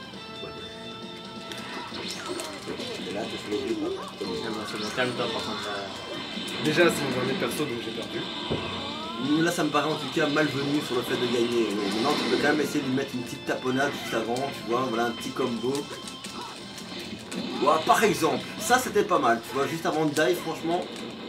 Et là, t'es sur les deux, quoi. Ah bah c'est bon, calme-toi par contre. euh. Déjà, c'est mon dernier perso donc j'ai perdu. Là, ça me paraît en tout cas malvenu sur le fait de gagner. Mais maintenant, tu peux quand même essayer de lui mettre une petite taponnade juste avant, tu vois, voilà un petit combo. Ouais, par exemple, ça c'était pas mal, tu vois, juste avant de dive, franchement.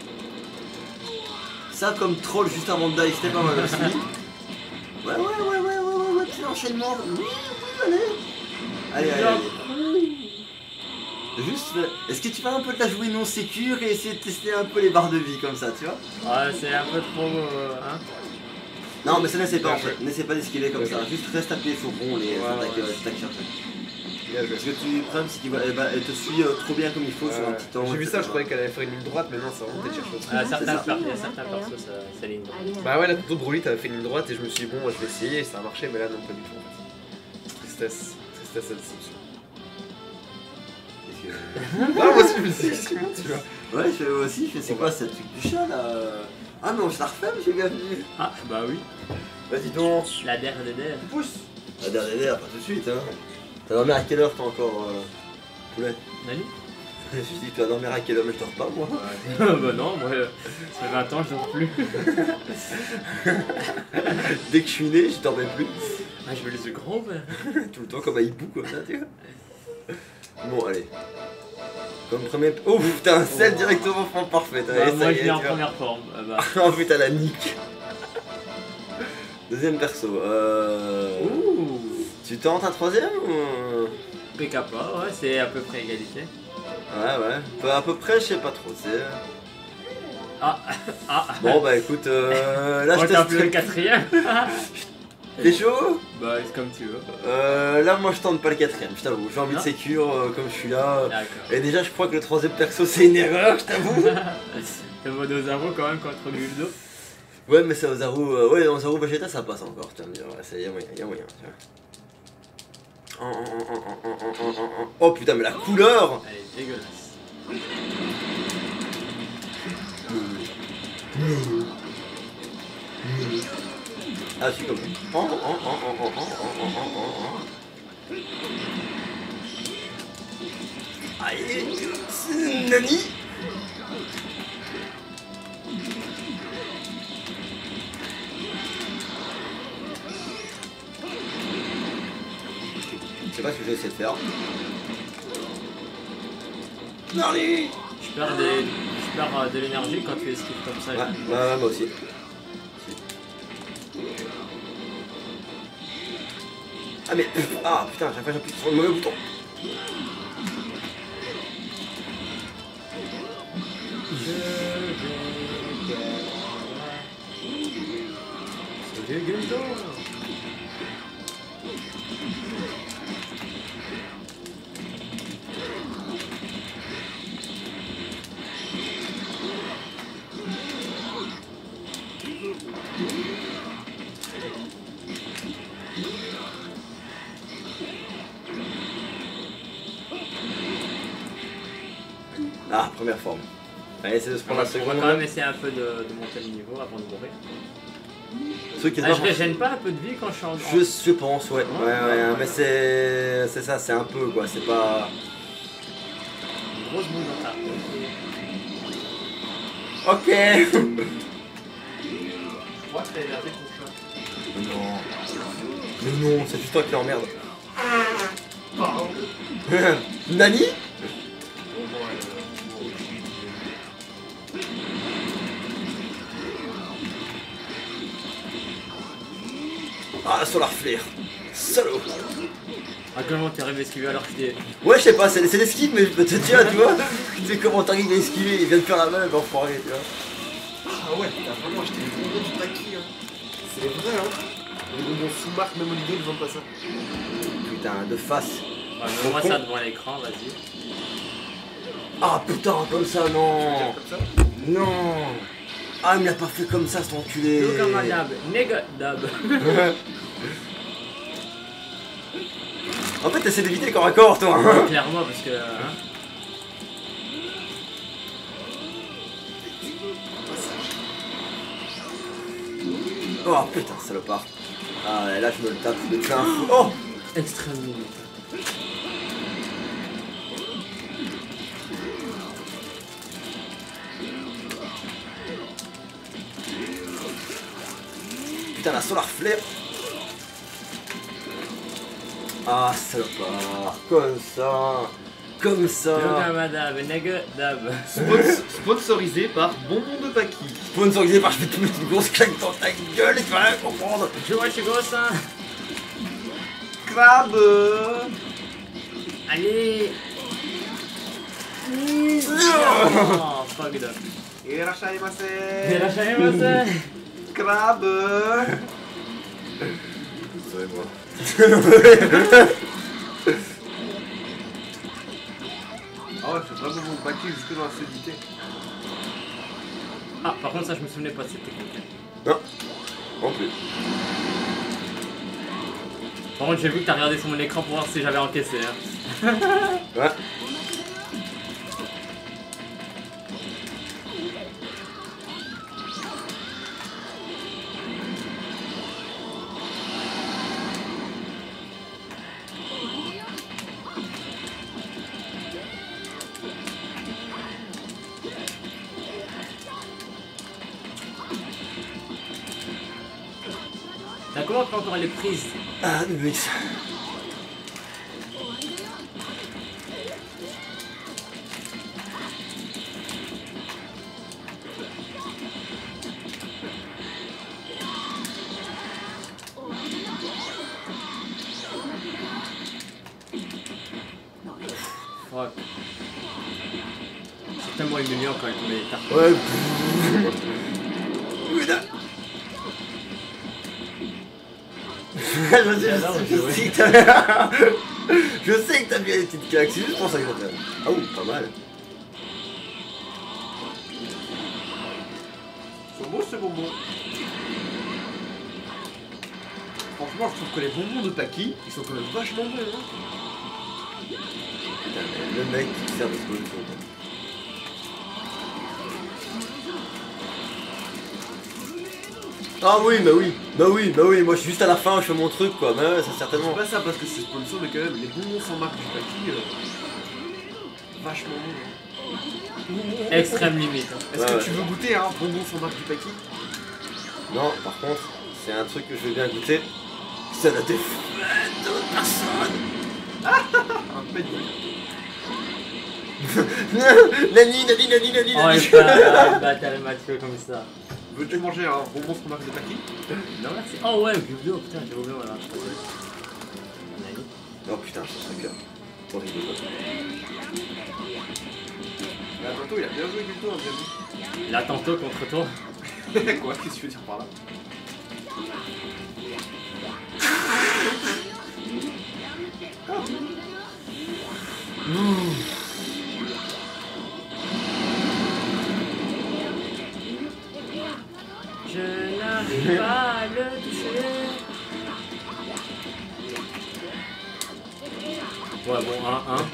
Ça, comme troll juste avant de dive, c'était pas mal aussi. Ouais, ouais, ouais, ouais, ouais, ouais, ouais, petit enchaînement. Oui, oui, allez. Allez, allez, allez. Juste tu fais- est-ce que tu vas un peu te la jouer non sécure et essayer de tester un peu les barres de vie comme ça, tu vois? Ouais, c'est un peu trop. Euh, hein. Non, mais ça n'essaie pas en Bien fait, n'essaie pas d'esquiver comme Ok. ça, juste reste appuyé sur rond les Ouais, attaques ouais. euh, attaques cherchées. Bien joué. Parce que tu, le problème c'est qu'elle va- elle va- elle te suit euh, trop bien comme il faut sur un Ouais. petit temps. J'ai vu et ça, cetera. je croyais qu'elle allait faire une ligne droite, mais non, c'est vraiment t'es cherché au-dessus. Ah, certains, ça. per- il y a certains persos, ça, ça ligne droite. Bah ouais, la toute Broly, t'avais fait une ligne droite et je me suis dit, bon, je vais essayer, ça a marché, mais là, non, pas du tout en fait. Tristesse, tristesse et déception. Qu'est-ce que- Ah, moi aussi, je me suis dit, effectivement, tu vois. Ouais, je fais aussi, je fais c'est quoi, c'est le truc du chat là? Ah non, je la refais, j'ai bien vu. Ah, bah oui. Vas-y donc. La D R D D R. Pousse. La dernière, pas tout de suite, hein. T'as dormi à quelle heure toi encore, euh, poulet? Nani? Je me suis dit, tu vas dormir à quelle heure? Mais je dors pas moi. Bah non, moi, euh, ça fait vingt ans, je dors plus. Dès que je suis né, je dormais plus. Ah, je veux les yeux grands ouverts. Tout le temps comme un hibou comme ça, tu vois. Bon, allez. Comme premier. Oh putain, celle directement forme parfaite. Bah, Allez, moi, ça y je est, viens en tu vois. première forme. Ah, bah. Oh putain, la nique. Deuxième perso. Euh... Ouh! Tu tentes un troisième ou... P K pas, ouais, c'est à peu près égalité. Ouais, ouais. Peu- À peu près, je sais pas trop, c'est... Ah! Ah! Bon, bah écoute, euh, là On je t'a appelé le teste... quatrième? T'es chaud? Bah, c'est comme tu veux. euh, Là, moi je tente pas le quatrième, je t'avoue. J'ai envie de Non. sécure euh, comme je suis là. D'accord. Et déjà, je crois que le troisième perso, c'est une erreur, je t'avoue. Le mode Ozaru quand même contre Guldo. Ouais, mais c'est Ozaru... Euh, ouais, Ozaru Vegeta, ça passe encore, tu vas me dire. Ouais, c'est- y a moyen, y a moyen, tu vois. Oh, oh, oh, oh, oh, oh, oh, oh, oh. Oh putain, mais la couleur! Elle est dégueulasse. Ah, je suis comme ça. Oh, oh, oh, oh, oh, oh, oh, oh, oh, oh. Aïe, c'est Nani? Je sais pas ce que je vais essayer de faire. Nani? Je perds, des... je perds euh, de l'énergie quand tu esquives comme ça. Ouais, je- ouais, ouais, moi aussi. Ah mais... Ah putain, chaque fois j'appuie sur le mauvais bouton. Je vais gagner. C'est Guldo. Ah, première forme. Allez, essaye de se prendre la On va seconde. quand même essayer un peu de, de monter le niveau avant de mourir. Ceux qui Ah, je régène pas un peu de vie quand je suis en Je, je pense, ouais. Ouais, ouais, mais c'est. C'est ça, c'est un peu quoi, c'est pas. Une grosse boule dans ta. Ok! Je crois que t'as énervé ton chat. Non. Mais non, c'est juste toi qui l'emmerde. Pardon. Nani? Ah, Solar Flare. Salaud. Ah, comment t'es arrivé à esquiver alors que t'es. Ouais, je sais pas, c'est c'est l'esquive, mais je peux te dire, tu vois. Tu sais comment t'arrives à esquiver, il vient de faire la main, il va enfoirer, tu vois. Ah ouais, t'as vraiment acheté les bonbons du paquet, hein. C'est vrai, hein. Les bonbons sous marque, même Olivier, ils vendent pas ça. Putain, de face. Ah, mais moi ça devant l'écran, vas-y. Ah putain, comme ça, non. Comme ça. Non. Ah, il me l'a pas fait comme ça, cet enculé. Look comme un dab. Nega dab. En fait, t'essaies d'éviter le corps à corps, toi. Clairement, parce que. Hein, Oh putain, salopard. Ah, ouais, là, je me le tape de plein fou. Oh. extrêmement. Putain, la Solar Flare. Ah, salopard. Comme ça. Comme Look ça. comme un dab. Nega dab. Spons- sponsorisé par Bonbon de Paki. Sponsorisé par je vais te mettre une grosse claque dans ta gueule et tu vas rien comprendre. Je vois, je suis grosse, hein. Crabe. Allez. Oh, fucked up. Irashaimase. Irashaimase. Crabe. Vous moi. Ah ouais, c'est vraiment mon paquet jusque dans la solidité. Ah, par contre, ça, je me souvenais pas de cette technique. Non, en plus. Par contre, j'ai vu que t'as regardé sur mon écran pour voir si j'avais encaissé. Hein. Ouais. T'as comment tu peux encore les prises? Ah, le mix. Fuck. C'est tellement humiliant quand il met les tartes. Ouais. je, sais, je, je, sais que t'as... je sais que t'as bien les petites claques, c'est juste pour ça que j'appelle. Ah ouh, pas mal. C'est beau ces bonbons. Franchement, je trouve que les bonbons de Paki, ils sont quand même vachement bons. Hein. Putain, mais le mec qui sert de solution. Ah oui, bah oui, bah oui, bah oui, moi je suis juste à la fin, je fais mon truc quoi, bah ouais, ça certainement. C'est pas ça parce que c'est sponsor, mais quand même, les bonbons sans marque du Paki, euh, vachement bons. Extrême limite. Hein. Est-ce Ouais, que ouais. tu veux goûter un bonbon sans marque du Paki? Non, par contre, c'est un truc que je veux bien goûter. Ça n'a été fait d'autres personnes. Un pet Nani, nani, nani, nani, Oh, nani. il va battre le Mathieu comme ça. Veux-tu manger un bonbon sans marque de Paki? Non, merci. Oh ouais, Gubdo, putain, j'ai oublié, voilà. Oh putain, c'est un cœur. Horrible quoi. Là, tantôt, il a bien joué Gulto, hein, bien vu. Là, tantôt contre toi. Quoi? Qu'est-ce que tu veux dire par là? Mmh. Je n'arrive pas à le toucher. Ouais, bon, un, un.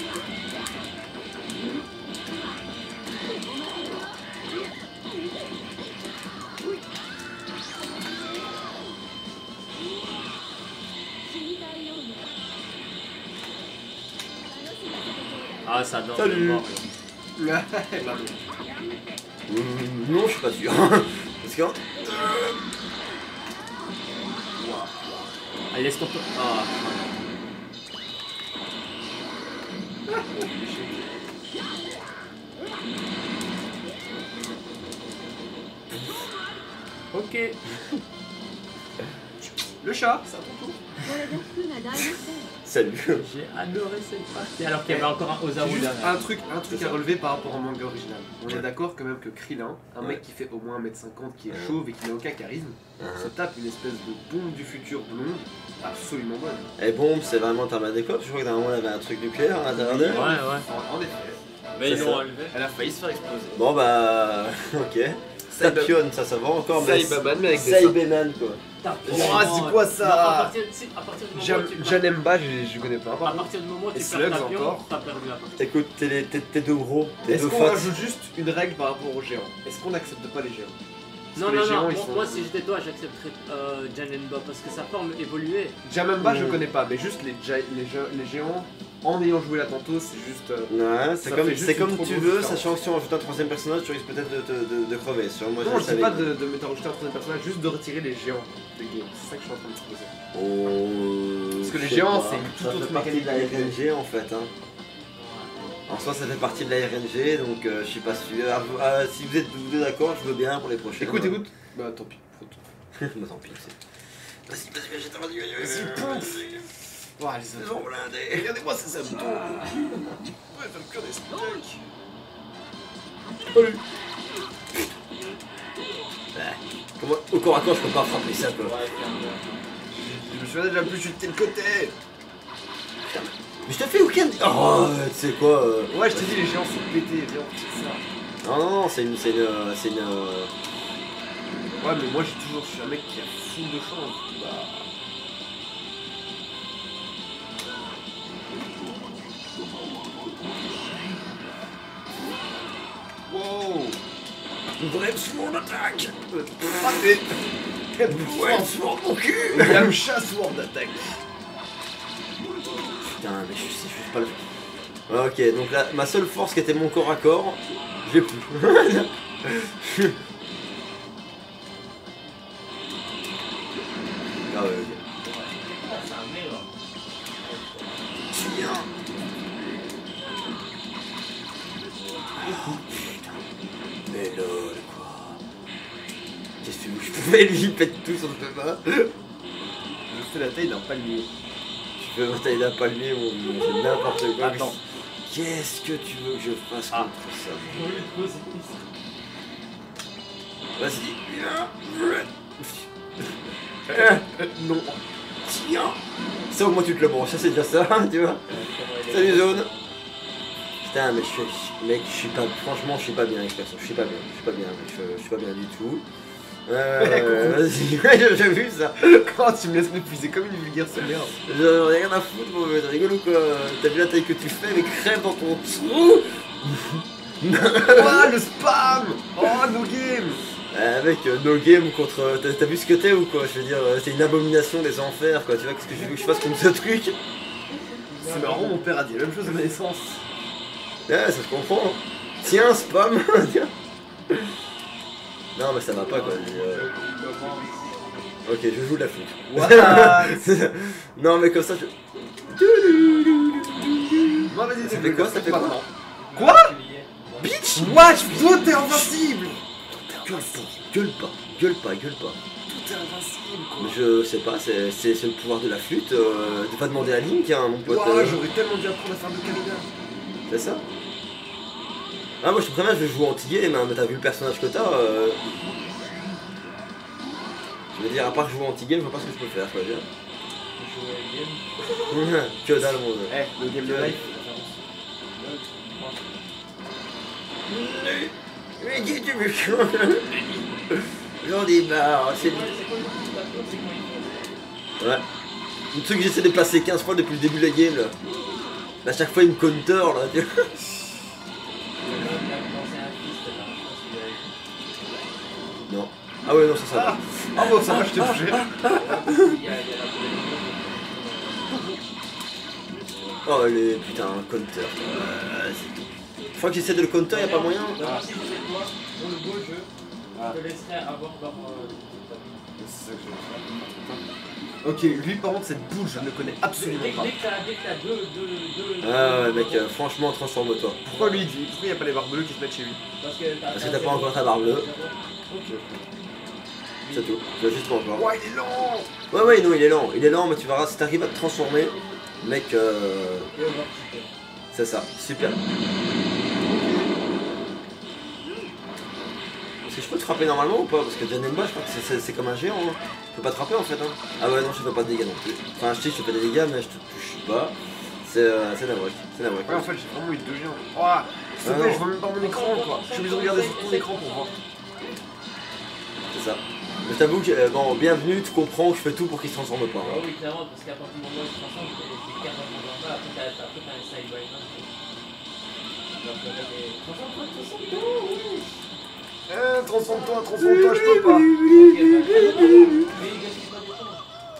Ah, ça danse. Salut. Mort. Pardon. Mmh, non, je suis pas sûr. Parce que... Ah, laisse ton... Ah, ok. Le chat, c'est à ton tour. Salut. J'ai adoré cette partie. Alors qu'il y avait encore un Ozaru Juste derrière. un truc, un truc C'est à ça. relever par rapport au manga original. On est Ouais. d'accord quand même que Krillin, un Ouais. mec qui fait au moins un mètre cinquante, qui est Ouais. chauve et qui n'a aucun charisme, se tape une espèce de bombe du futur blonde absolument bonne. Et bombe, c'est vraiment terme adéquat. Je crois que d'un moment, elle avait un truc nucléaire à l'intérieur d'elle. Ouais, ouais. En, en effet, Mais C'est ils ça. l'ont enlevé. elle a failli se faire exploser. Bon bah... Ok. Tapion, ça, ça va encore, mais... Saibaman, mais avec des Saibaman quoi. Oh, c'est quoi ça? À partir, si, à partir du moment Jam- où tu perds- Janemba, je, je connais pas. à partir du moment où tu Et perds Slugs ta pion, encore. t'as perdu la partie. Écoute, t'es les- t'es t'es deux gros, t'es Est-ce deux qu'on fat. rajoute juste une règle par rapport aux géants? Est-ce qu'on n'accepte pas les géants? Parce Non, que non, les géants, non, ils moi, sont- moi, si j'étais toi, j'accepterais euh, Janemba parce que sa forme évoluait. Jamamba, je Mm. connais pas, mais juste les, ja- les, gé- les géants, en ayant joué là tantôt, c'est juste. euh, Ouais, c'est Ça comme, fait juste c'est une comme trop tu grosse veux, différence. sachant que si on rajoute un troisième personnage, tu risques peut-être de, de, de, de crever. Sur moi, Non, je je dis savais. pas de, de mettre à rajouter un troisième personnage, juste de retirer les géants des games. C'est ça que je suis en train de proposer. Oh, Parce que les je sais géants, pas. c'est une toute Ça autre fait partie de la mécanique. R N G en fait. Hein. En soi, ça fait partie de la R N G, donc euh, je suis pas sûr. Ah, vous- ah, si vous êtes vous deux d'accord, je veux bien pour les prochains. Écoute, écoute. Bah tant pis. faut tout. Bah tant pis, c'est. Vas-y, vas-y, j'ai t'en dit. Vas-y, ponce. Ouah, les Ils ont blindé. Regardez-moi ces abdos. Ouais, ça me cure des steaks. Allez. Comment, au corps à corps, je peux pas frapper ça quoi. Ouais, ferme-le. Je me souviens déjà plus, je suis de quel côté. Mais je te fais aucun. Oh, tu sais quoi euh... Ouais, je t'ai dit, les géants sont pétés, viens, on fait ça. Non, non, non, c'est une. C'est une. C'est une. euh, Ouais, mais moi j'ai toujours, je suis un mec qui a full de chance. Bah. Wow. Bref, sword attaque. Raté. Ouais, sword mon cul. Yamcha sword d'attaque. Putain, mais je sais, je sais pas le faire. Ok, donc là, ma seule force qui était mon corps à corps, je l'ai plus. Ah ouais, ok. C'est un mec, là. Tiens. Putain. Mais lol, quoi. Qu'est-ce que tu veux que je fais lui, il pète tout sur le pas. Je fais la taille d'un palmier. Tu peux me tailler d'un palmier, mon mon- c'est n'importe quoi. Attends. Qu'est-ce que tu veux que je fasse Ah. contre ça? Au lieu de poser Vas-y. Euh, non. Tiens. Ça au moins tu te le branches, ça c'est déjà ça, tu vois. Salut zone. Putain mais je suis, mec, je suis pas, franchement je suis pas bien avec personne, je suis pas bien, je suis pas bien, mec, je, je suis pas bien du tout. Euh, vas-y, ouais, j'ai vu ça. Quand tu me laisses m'épuiser comme une vulgaire ce merde. J'en ai rien à foutre, mon mec, rigole ou quoi? T'as vu la taille que tu fais, mais crève dans ton trou. Ouah, le spam. Oh, no game. Euh, mec, euh, no game contre. euh, T'as t'as vu ce que t'es ou quoi? Je veux dire, euh, c'est une abomination des enfers quoi, tu vois, qu'est-ce que je veux que je fasse contre ce truc? C'est marrant, mon père a dit la même chose à ma naissance. Ouais, ça se comprend. Hein. Tiens, spam. Tiens. Non, mais ça va pas quoi. je- euh, Ok, je joue de la flûte. What? Non, mais comme ça, je. Moi, vas-y, Ça fait quoi, ça fait quoi? Quoi? Bitch! What? Tout est invincible. Gueule pas, gueule pas, gueule pas, gueule pas. Tout est invincible, quoi. Je sais pas, c'est c'est- c'est le pouvoir de la flûte. Euh, de pas demander à Link, hein, mon pote. Ouah, euh, j'aurais tellement dû apprendre à faire de Kamina. C'est ça? Ah, moi je te préviens, je vais jouer anti-game, hein, mais t'as vu le personnage que t'as. Euh... Je veux dire, à part jouer anti-game, je vois pas ce que je peux faire, quoi. Bien. Que dalle, mon dieu. Eh, le game de life. Mais qu'est-ce que tu veux? J'en ai marre, c'est. Ouais. Le truc que j'essaie de passer quinze fois depuis le début de la game, là. À chaque fois, il me counter, là. Tu vois. Non. Ah ouais, non, ça, ça va. Ah bon, ça va, je t'ai touché. Oh, les putain, un counter. Euh, je crois que j'essaie de le counter, y'a pas moyen. D'abord, si tu sais quoi, pour le beau jeu, Ah. je te laisserai avoir leur. euh, C'est ça que je vais faire. Ok, lui par contre, cette boule, je ne le connais absolument Dès pas. dès que t'as dès que t'as deux, deux, deux. Ah ouais, mec, euh, franchement, transforme-toi. Pourquoi lui, il dit pourquoi il n'y a pas les barbelés qui se mettent chez lui? Parce que t'as. Parce que t'as pas encore ta barbe bleue. Ok. C'est tout. Tu vas juste pas encore. Ouah, il est lent. Ouais, ouais, non, il est lent. Il est lent, mais tu verras, si t'arrives à te transformer, mec, euh, c'est ça. Super. Est-ce que je peux te frapper normalement ou pas? Parce que Janemba, je crois que c'est- c'est c'est comme un géant. Hein. Je peux pas te frapper en fait. Hein. Ah ouais, non, je fais pas de dégâts non plus. Enfin, je sais, je fais pas des dégâts, mais je te touche pas. C'est euh, c'est Nawak. C'est Nawak. Ouais, en fait, j'ai vraiment eu deux géants. Ouah, s'il te Ah plaît, non. je vois même pas mon écran, quoi. Je suis obligé de regarder sur ton écran pour voir. C'est ça. Mais je t'avoue que, euh, bon, bienvenue, tu comprends que je fais tout pour qu'il se transforme pas. Ah Hein. oui, clairement, parce qu'à partir du moment où tu te transformes, tu es carrément dans ça, après t'as après, t'as un side by one. Donc le mec est. Transforme-toi, transforme-toi, oui. Eh, transforme-toi, transforme-toi, je peux pas. Ok, bah, mais il gaspille pas du temps.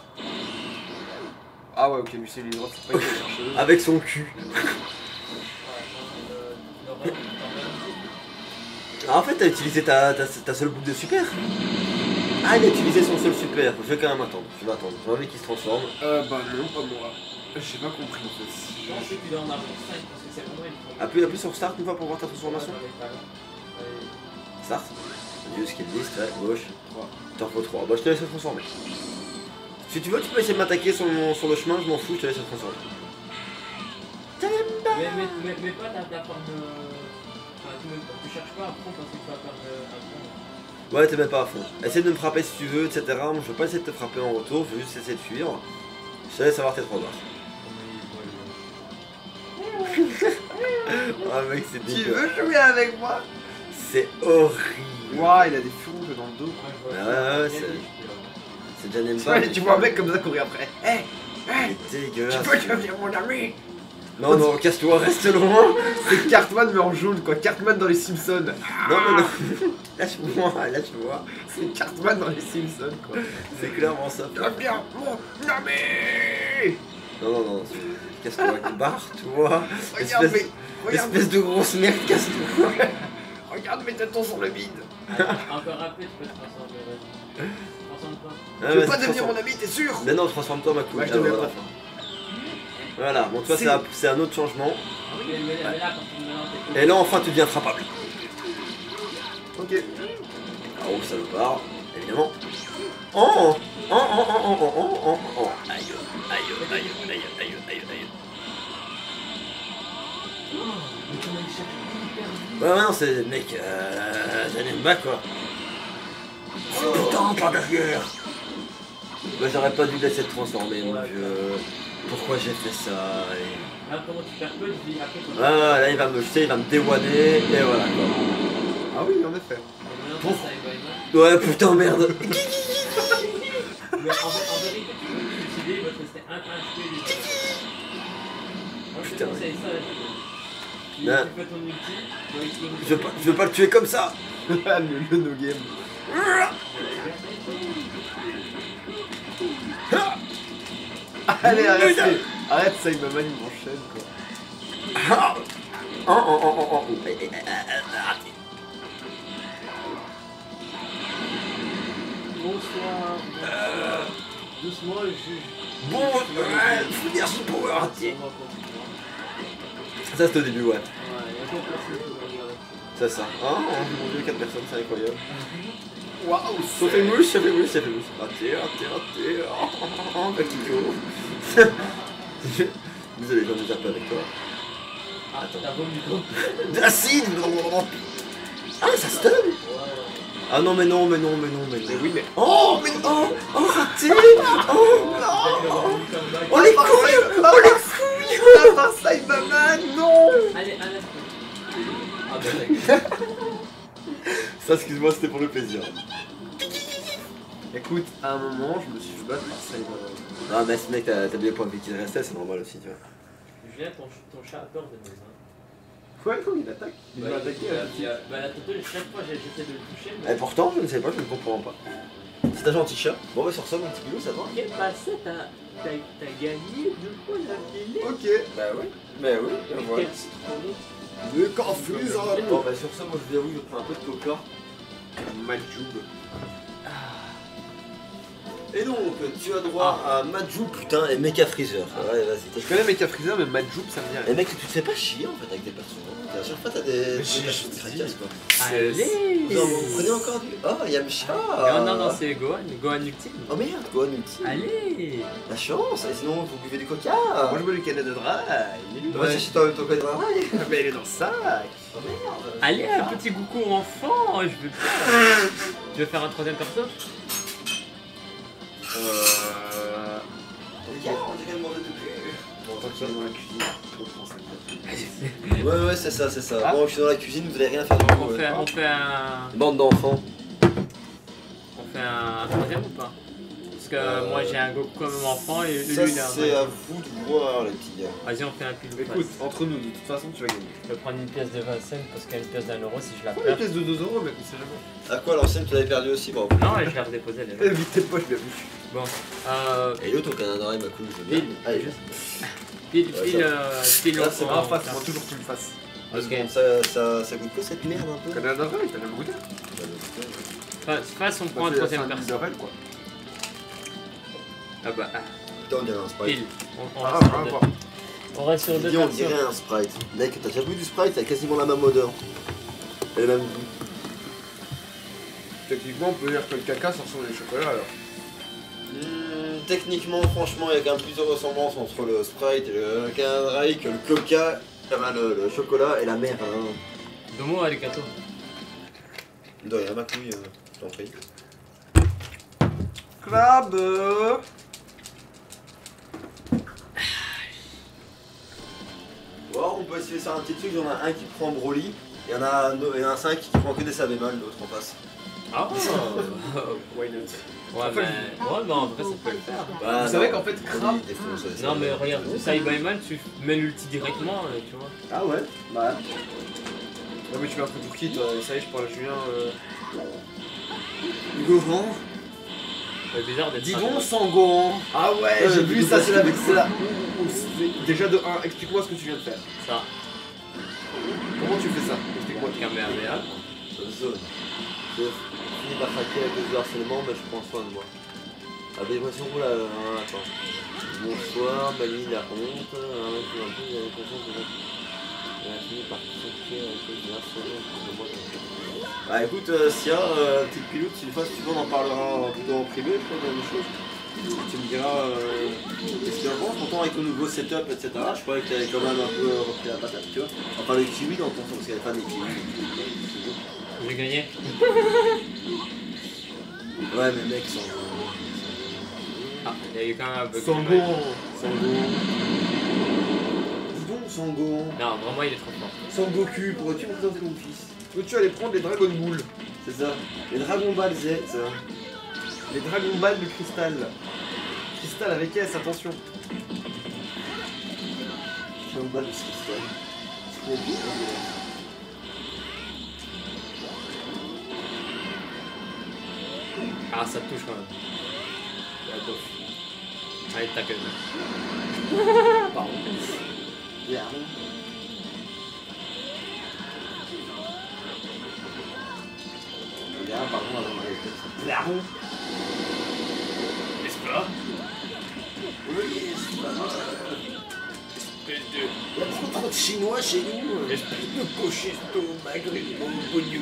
Ah ouais, ok, lui, c'est les droits, c'est pas une chercheuse. Avec son cul. Ouais, non, le- le run, quand même. Ah, en fait, t'as utilisé ta, ta, ta seule boucle de super. Ah, il a utilisé son seul super. Je vais quand même attendre. Je vais attendre. J'ai envie qu'il se transforme. Euh, bah non, pas moi. J'ai pas compris en fait. Je pense que tu dois en avoir cinq parce que c'est vraiment une fois. Appuie, appuie sur Start une fois pour voir ta transformation. Ouais, j'en ai pas là. Ouais. Start. Dieu, skill list, ouais, gauche. trois. T'en faut trois. Bah, je te laisse te transformer. Si tu veux, tu peux essayer de m'attaquer sur, mon- sur le chemin, je m'en fous, je te laisse te transformer. Mais, mais, mais, mais pas ta, ta forme. Euh... Enfin, tu, me- tu cherches pas à fond parce que tu vas perdre à fond. Ouais, t'es même pas à fond. Essaye de me frapper si tu veux, et cetera. Moi, je veux pas essayer de te frapper en retour, je veux juste essayer de fuir. Je te laisse avoir tes trois barres. Ah mec, c'est Tu dégueu. veux jouer avec moi? C'est horrible. Ouah, il a des furons dans le dos. Ah ouais, ouais, c'est... C'est déjà n'aime pas. Ouais, tu vois un mec comme ça courir après. Hé, hé, C'est tu dégueulasse. peux devenir mon ami? Non, non, casse-toi, reste loin. C'est Cartman mais en jaune quoi, Cartman dans les Simpsons. Non, non, non. Lâche-moi, lâche-moi. C'est Cartman dans les Simpsons quoi. C'est clairement ça. Deviens mon ami! Non, non, non. Casse-toi, barre-toi. Regarde, Espèce, mais, regarde, espèce de grosse merde, casse-toi. regarde mes tétons sur le vide. Encore rapide, tu peux te transformer, vas-y. Transforme-toi. Ah, Tu veux vas-y, pas devenir transforme. mon ami, t'es sûr? Mais non, transforme-toi, ma couille. Ouais, je Ah, te mets voilà. après. Voilà, bon, toi, c'est C'est- un, c'est un autre changement. Ah oui, mais, mais là, quand tu me mélanges tes Et là, enfin, tu deviens frappable. Ok. Ah, oh, ça me part, évidemment. Oh, oh, oh, oh, oh, oh, oh, oh, oh. Aïe, aïe, aïe, aïe, aïe, aïe, aïe, aïe. Ouais, ouais, non, c'est. Mec, euh. J'en aime pas, quoi. Oh, putain, par derrière. Bah, j'aurais pas dû laisser te transformer, mon vieux. Pourquoi j'ai fait ça et... Là, comment tu perds peu, tu dis après, tu Ouais, ouais, là, il va me jeter, il va me déwaner, et voilà, quoi. Ah oui, en effet. Pour... ça, il va, il va. Ouais, putain, merde. Mais en, fait, en vérité, tu peux te suicider parce que c'était un H P. Moi, je te Putain. conseille ça. Tu, Non. tu fais ton ulti, tu vas exploser. Je veux pas, je veux pas le tuer comme ça. le, le no game. Allez, arrête, Putain. arrête, ça, il m'a mal, il m'enchaîne quoi. Ah. Oh, oh, oh, oh, oh. Eh, eh, eh, eh, raté. Bonsoir. Euh. Doucement, le juge. Bon, ouais, finir son power entier. Ça, c'était au début, ouais. Ouais, il y a quatre personnes qui vont regarder. C'est ça. Oh, mon dieu, quatre personnes, c'est incroyable. Waouh, Ça fait mouche, ça fait mouche, ça fait mouche. Raté, raté, raté. Oh, oh, oh, oh, Kiko. Désolé, j'en ai déjà pas avec toi. Ah, Attends. t'as vomi trop. D'acide. Ah, ça stun. Ouais, ouais. Ah non, mais non, mais non, mais non, mais non. Mais oui, mais. Oh, mais oh, oh, raté. Oh, non. Oh, les couilles. Oh, les couilles. Ah, par ça, il m'a mal, non! Allez, un instant. Ah, bah, Ça, excuse-moi, c'était pour le plaisir. Écoute, à un moment, je me suis fait battre par ça, il m'a mal. Ah, mais ce mec, t'as t'as bien point de vie qui restait, c'est normal aussi, tu vois. Julien, ton, ton chat a peur de nous. Hein. Ouais, non, il attaque. Il Bah, m'a attaqué. il a- là. il a- Bah, la toto, chaque fois j'ai- j'essaie de le toucher. Et Mais... pourtant, je ne sais pas, je ne comprends pas. C'est un gentil chat. Bon, bah, sur ça, mon petit bilou, ça va. Ok, bah, ça, t'as t'as gagné deux fois la télé. Ok. Bah oui, bah oui, Mais voilà. quel citron. Le confuse. Bon, bah sur ça, moi je vous avoue, je prends un peu de coca. Majoub. Et donc, tu as droit à Majou, putain, et Mecha Freezer. Ouais, vas-y. Je connais Mecha Freezer, mais Majoub, ça me dit Et rien. mec, tu te fais pas chier en fait avec des persos. À chaque fois, t'as des. Mais j'ai- des je te dis. tracasses, quoi. Allez. Non, vous prenez encore du. Oh, Yamcha. Non, non, non, c'est Gohan, Gohan ultime. Oh merde, Gohan ultime. Allez. La chance, et sinon vous buvez du coca. Moi, je bois du Canada Dry. Moi, j'ai toi ton code travail. Mais il est dans le sac. Oh merde. Allez, un petit coucou enfant, je veux bien. Tu veux faire un troisième perso? Euh. Ok, on t'a quand même demandé depuis. Bon, tant qu'il est dans la cuisine, trop français. Ouais, ouais, c'est ça, c'est ça. Ah. Bon, je suis dans la cuisine, vous allez rien faire du On tout. fait, on fait un... Bande d'enfants. On fait un, un troisième ou pas? Parce que Euh, moi j'ai un Goku comme enfant et lui Ça, il a un c'est Majin. à vous de voir, les petits gars. Vas-y, on fait un pile ou Écoute, face. entre nous, de toute façon, tu vas gagner. Je vais prendre une pièce de vingt-cinq parce qu'une pièce d'un euro si je la Pourquoi une perds. pièce de deux euros, mais on sait jamais. À quoi l'ancienne, tu l'avais perdu aussi, bon. Non, je l'ai redéposée Eh, déjà. vite tes poches, bien vu. Bon, euh, Et l'autre, ton Canada Ray, ma couille, je veux bien. pile, Allez, juste. Pile, Ouais, pile, ça- euh, pile Là, au c'est courant. En face, moi, toujours tu me fasses. deux Ok. secondes, ça, ça, ça goûte quoi cette merde un peu? Canada Dry, t'as jamais goûté? Face, face, on prend un Bah, c'est troisième un perso. Dorel, quoi. Ah bah, ah, Putain, on dirait un sprite. pile. On, on Ah, reste sur rien à deux. voir. On reste sur deux Dis, on persos. dirait un sprite. Mec, t'as déjà vu du sprite, ça a quasiment la même odeur. Et le même goût. Techniquement, on peut dire que le caca, ça ressemble à des chocolats alors. Hmm, techniquement, franchement, il y a quand même plus de ressemblance entre le sprite et le Canada Dry que le coca, enfin, le, le chocolat et la merde. Hein. Domo arigato. De rien, ma couille, euh, je t'en prie. Crabe. Bon, on peut essayer de faire un petit truc, il y en a un qui prend Broly, il y en a un, il y en a un cinq qui prend que des sa bémol, l'autre en passe. Ah Why not? Ouais, mais... ouais, mais en vrai, ça peut le faire. Bah, Vous savez non, qu'en fait, Broly, Crabe. il défonce, ouais, Non, ça. mais regarde, Saibaman, tu mets l'ulti directement, euh, tu vois. Ah ouais? Bah. Ouais, mais tu m'as pris pour qui toi? Ça y est, je parle à Julien. Euh... Hugo Grand. C'est bizarre d'être Dis ça. donc, Sangon. Ah ouais, Ouais, j'ai le vu vidéo ça, c'est la classique. c'est la. Ouh, c'est- Déjà de un, explique-moi ce que tu viens de faire. Ça, Comment tu fais ça? Explique-moi. Kamehameha. Zone. Je finis par craquer à cause du harcèlement, mais je prends soin de moi. Avec moi, sur vous là, hein, attends. Bonsoir, Mali, la honte. Hein, tout un peu, j'avais conscience que elle a fini par craquer à cause du harcèlement. de moi. Bah écoute, euh, Sia, euh, petite pilote, si une fois si tu veux, on en parlera plutôt en privé, je crois, dans les choses. Tu me diras euh, qu'est-ce qu'il en pense. Pourtant, avec le nouveau setup, et cetera, je croyais que tu avais quand même un peu euh, repris la patate, tu vois. Enfin, le kiwi dans ton sens, parce qu'il n'y avait pas des kiwis. J'ai gagné. Ouais, mais mec, sans. Ah, il y a eu quand même un bug. Sangon. Sangon. Dis donc, Sangon. Non, vraiment, il est trop fort. Sangoku, pourrais-tu me présenter mon fils? Peux-tu aller prendre les Dragon Ball? C'est ça. Les Dragon Ball Z, ça. Les Dragon Ball de cristal. Cristal avec S, attention. Dragon Ball de cristal. C'est trop bien. Ah, ça te touche quand même. La bof. Allez, ta gueule. Pardon. Yeah. Yeah, pardon, avant de Claron. N'est-ce pas? Oui, c'est pas mal. Espèce de... Il y a trop trop de chinois chez nous. Espèce de cochisto malgré mon pognon.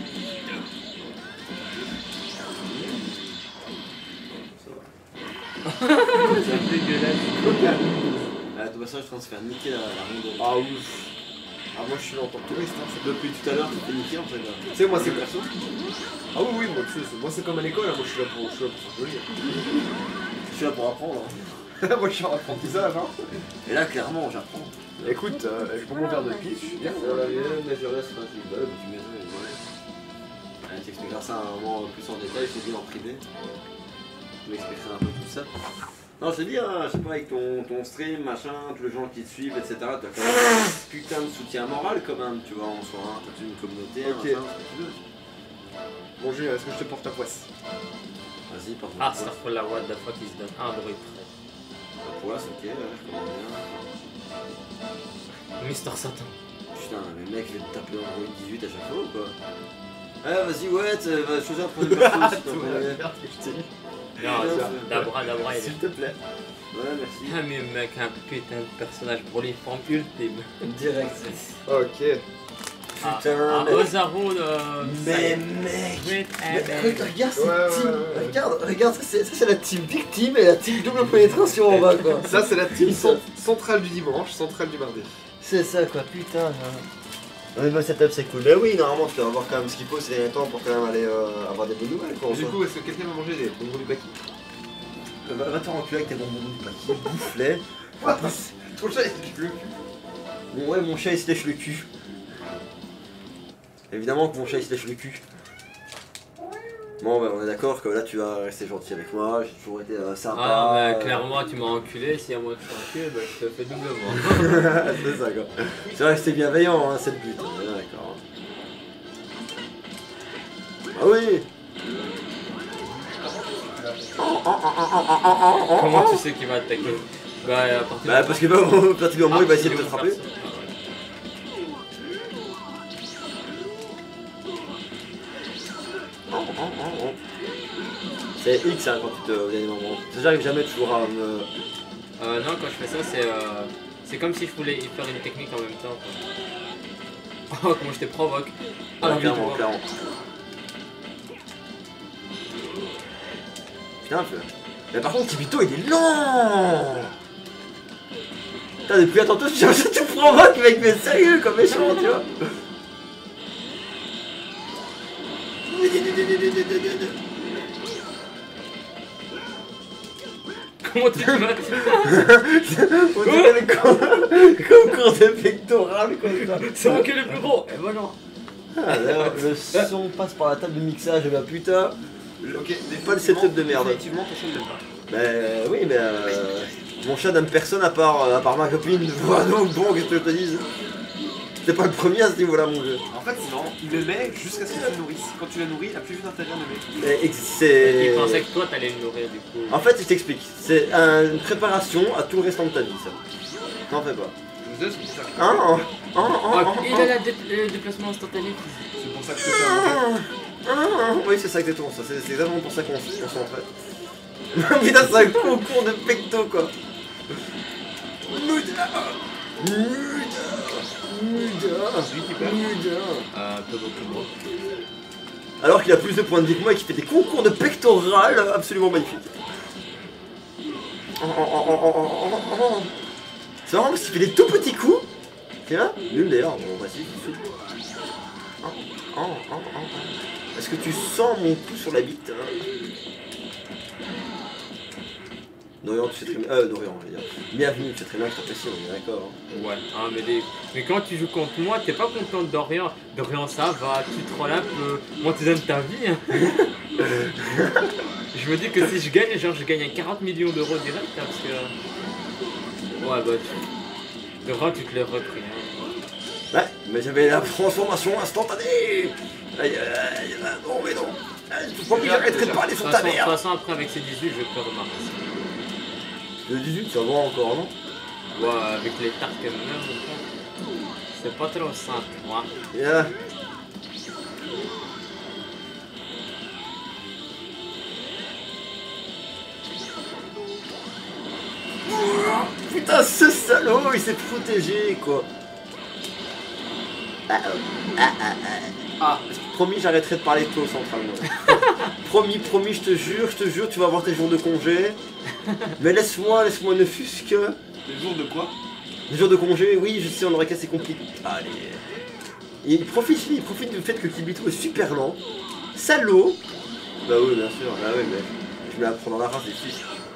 C'est dégueulasse. Ah, de toute façon, je suis en train de se faire niquer la, la ronde. Ah ouf. Ah moi je suis là en tant que touriste. Hein. Depuis tout à l'heure, tu fais niquer en fait. Là. Tu sais moi c'est perso. Ah oui oui moi, tu sais, moi c'est comme à l'école, hein. Moi je suis là pour, je suis là pour faire joli. Je suis là pour apprendre. Hein. Moi je suis en apprentissage hein. Et là, clairement, j'apprends. Écoute, euh, je prends mon verre de pisse, je suis bien. Ça va mieux, mais je reste pas tu veux, tu mets ça et voilà. Elle t'expliquera ça un moment plus en détail, je t'ai dit en privé. Je m'expliquerai un peu tout ça. Non, je t'ai dit, hein, je sais pas, avec ton, ton stream, machin, tous les gens qui te suivent, et cetera. Tu as quand même un putain de soutien moral quand même, tu vois, en soi. Hein. T'as une communauté, Ok. machin, ce que tu veux. Bon Julien, est-ce que je te porte ta poisse? Vas-y, porte Ah, ça fout la voix de la fois qu'il se donne un bruit près. La poisse, ok, ouais, je comprends bien. Mister Satan. Putain, mais mec, je vais te taper en dix-huit à chaque fois ou quoi? Ah, vas-y, ouais, tu vas choisir un premier perso si t'en connais. Merde que je t'ai dit. Non, Dabra, Dabra, il est... S'il te plaît. Ouais, merci. Ah mais mec, un putain de personnage broliforme ultime. Direct. Ok. Ah, Putain, ah, mais- Ozaru de... Mais mec! Great Mais Adam. regarde cette Ouais, ouais, team! ouais, ouais. Regarde, regarde, ça c'est, ça c'est la team Big Team et la team double pénétration en bas quoi! Ça c'est la team cent- centrale du dimanche, centrale du mardi. C'est ça quoi, putain! Hein. Non mais le setup c'est cool. Mais oui, normalement tu dois avoir quand même ce qu'il faut ces derniers temps pour quand même aller euh, avoir des bonnes nouvelles quoi. en Du soi. coup, est-ce que quelqu'un va manger des bonbons du Baki? Va, va te renculer avec tes bonbons du paquet, bouffe-les. What? Ton chat il le cul. Bon ouais, mon chat il se lèche le cul. Évidemment que mon chat il se lèche le cul. Bon bah on est d'accord que là tu vas rester gentil avec moi, j'ai toujours été euh, sympa. Ah bah euh, clairement tu m'as enculé, si à moi tu t'encules, bah je te fais doublement. c'est ça quoi. C'est vrai que c'était bienveillant, hein, c'est le but. On est bien d'accord. Ah oui. Comment tu sais qu'il va attaquer? Bah à partir Bah parce que bah, au partir du moment où il va essayer de te Ah, frapper. C'est X hein, quand tu te au dernier moment. Ça j'arrive jamais toujours à me. Euh, non, quand je fais ça, c'est euh, c'est comme si je voulais faire une technique en même temps. Quoi. Oh, comment je te provoque. Ah, Ouais, l'envie de clairement, voir. clairement. Putain, peu. Mais par contre, Kibito il est lent. Putain, depuis à tantôt, tu cherches, tu provoques, mec, mais sérieux, comme méchant, tu vois. Comment tu le mets? On dirait le con- concours de pectoral quoi ça. C'est moi qui est le plus gros. Et voilà. Ah, d'ailleurs, le son passe par la table de mixage, et bah putain. Ok, Pas le setup de merde. Effectivement, ton chat ne l'aime pas. Bah oui, mais euh, mon chat n'aime personne à part, euh, à part ma copine. Voilà, donc bon, qu'est-ce que je te dise? T'es pas le premier à ce niveau-là, mon jeu. En fait, non, il le met jusqu'à ce que tu le nourrisses. Quand tu la nourris, il a plus vite d'intérêt à le mettre. Et- et c'est. Il pensait que toi t'allais le nourrir du coup. En fait, je t'explique. C'est un- une préparation à tout le restant de ta vie, ça. T'en fais pas. Je vous dis, c'est pour ça que- Hein hein hein hein Ah, il a la dé- le déplacement instantané. c'est pour ça que je te fais un manger. hein. Oui, c'est ça exactement ça. C'est c'est exactement pour ça qu'on qu'on s'en fait. Putain, c'est un concours de pecto quoi. Muda Muda Muda Celui qui perd. Muda. Euh, un peu beaucoup moins. Alors qu'il a plus de points de vie que moi et qu'il fait des concours de pectoral absolument magnifiques. Oh, oh, oh, oh, oh, oh, oh. C'est marrant parce qu'il fait des tout petits coups. C'est là nul d'ailleurs, bon vas-y, tout de suite. Oh, oh, oh, oh, oh. Est-ce que tu sens mon coup sur la bite hein? Dorian, tu sais très bien. Euh, Dorian, je veux dire. Bienvenue, tu sais très bien que t'apprécies, on est d'accord. Hein. Ouais, hein, mais, des... mais quand tu joues contre moi, t'es pas content de Dorian. Dorian, ça va, tu trolles un peu. Moi, tu donnes ta vie. Hein. Je me dis que si je gagne, genre, je gagne quarante millions d'euros direct. Hein, parce que. Ouais, bah, tu. Dorian, tu te l'as repris. Hein. Ouais, mais j'avais la transformation instantanée. Aïe, aïe, aïe, non, mais non. Je crois que j'arrêterai de parler De sur toute ta façon, de toute mère. façon, après, avec ces dix-huit, je vais plus remarquer. Le dix-huit, ça va encore, non? Ouais, avec les tartes que même, c'est pas trop simple, moi. Yeah. Putain, ce salaud, il s'est protégé, quoi. Ah, oh. ah, ah, ah. Ah, Promis, j'arrêterai de parler de toi au central, moi. Promis, promis, je te jure, je te jure, tu vas avoir tes jours de congé. Mais laisse-moi, laisse-moi ne fût-ce que... les jours de quoi? Les jours de congé, oui, je sais, on aurait cassé compliqué. Allez. Et il profite, il profite du fait que Kibito est super lent. Salaud. Bah oui, bien sûr, bah oui, mais je me la prends dans la race des fils.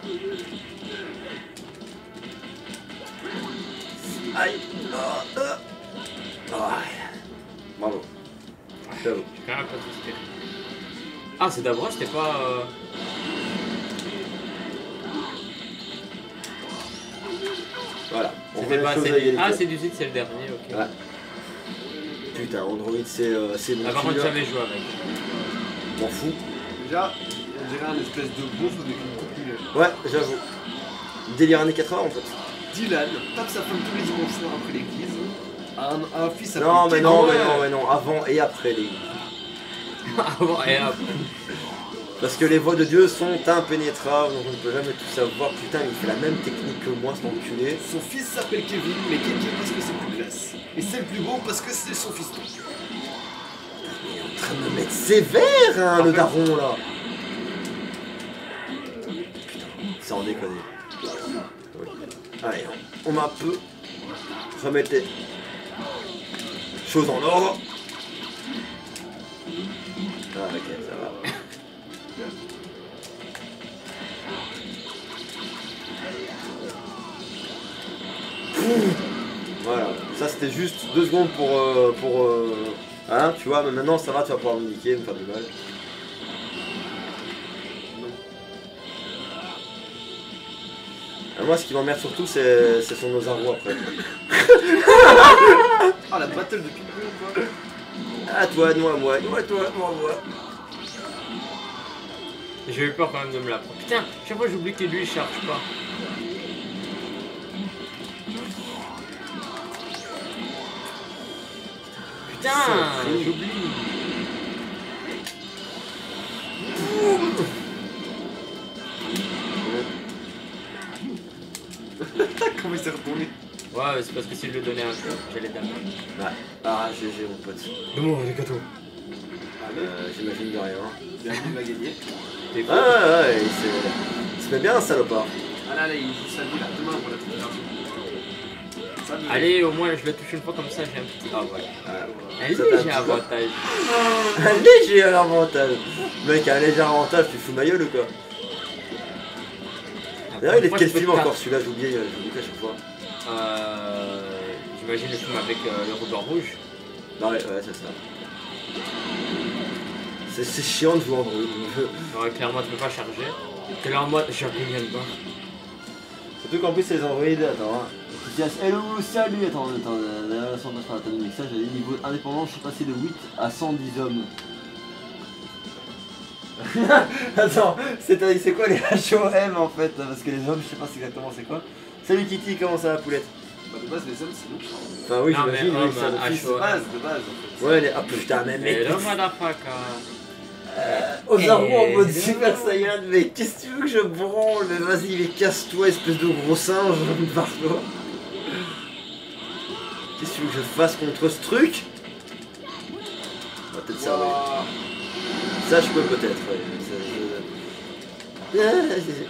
Aïe. Ah, ah. Ah. Bravo. Bravo. J'ai quand même pas tout fait. Ah, c'est d'abord, c'était pas. Euh... Voilà. On C'était remet pas. les choses c'est à du- égalité. Ah, c'est du site, c'est le dernier, ok. Ouais. Putain, Android, c'est euh, c'est mon Ah, par contre, killer. j'avais joué avec. M'en fous. Déjà, on dirait un espèce de beauf avec une coupe mulet. Ouais, j'avoue. Délire années quatre-vingts en fait. Dylan tape sa femme tous les dimanches soirs après l'église. Un, un fils appelé Non, mais Kevin. non, mais non, mais non. Avant et après les. Avant et après. Parce que les voies de Dieu sont impénétrables, donc on ne peut jamais tout savoir. Putain, il fait la même technique que moi, cet enculé. Son fils s'appelle Kevin, mais Kevin parce que c'est plus classe. Et c'est le plus beau parce que c'est son fils. Il est en train de me mettre sévère, hein, le daron là. Putain, ça en déconne. Oui. Allez, on, on va un peu remettre les choses en ordre. Ah, ok, ça va. Voilà, ça c'était juste deux secondes pour... Euh, pour euh, hein, tu vois, mais maintenant ça va, tu vas pouvoir me niquer, me faire du mal. Ah, moi, ce qui m'emmerde surtout, c'est c'est son Ozaru après. Ah, la battle de ping-pong quoi. Ah, toi, moi, moi, moi, toi, moi, moi. J'ai eu peur quand même de me la prendre. Putain, chaque fois j'oublie que lui il charge pas. Putain, Sacré. j'oublie. Comment il s'est retourné? Ouais, mais c'est parce que si je lui donnais un coup, j'allais damer. Ouais. Ah, G G, mon pote. Donne-moi les gâteaux. Allez, Euh, J'imagine de rien. bienvenue, il va gagner. T'es Ah, ouais, ouais, il se, il se met bien, un salopard. Ah là, là, il joue sa vie là, demain pour la toute Ça, le- Allez, au moins je le touche une fois comme ça, j'ai un petit. Ah ouais. Un Ça, t'as un léger petit- avantage. Un léger avantage. Mec, un léger avantage, tu fous ma gueule ou quoi? D'ailleurs, il est de Moi, quel je peux film te encore celui-là? J'ai oublié, j'ai oublié à chaque fois. Euh. J'imagine le film avec euh, le ruban rouge. Non, ouais, ouais, c'est ça. C'est c'est chiant de jouer Android. Non, clairement, tu peux pas charger. T'es là en mode, j'ai combien de barres? Surtout qu'en plus, c'est les Android, attends. Hein. Qui disent, hello, salut, attends, attends, la relation de la table de mixage, j'ai dit niveau indépendant, je suis passé de huit à cent dix hommes. Attends, c'est c'est quoi les H O M en fait? Parce que les hommes, je sais pas exactement c'est quoi. Salut Kitty, comment ça va, poulette? Bah, de base, les hommes, c'est nous. Enfin, oui, Non, mais j'imagine, oui, homme, ça d'office. H O M. De base, de base, en fait. Ouais, les. Ah putain, mais mec. Et le motherfucker. Euh, aux arbres en mode Et- Super Saiyan, mais qu'est-ce que tu veux que je branle? Mais vas-y, mais casse-toi, espèce de gros singe, barre-toi. Qu'est-ce que tu veux que je fasse contre ce truc? On va peut-être ça, ouais. Ouah. Ça, je peux peut-être, ouais. Ça, je- Ah, c'est-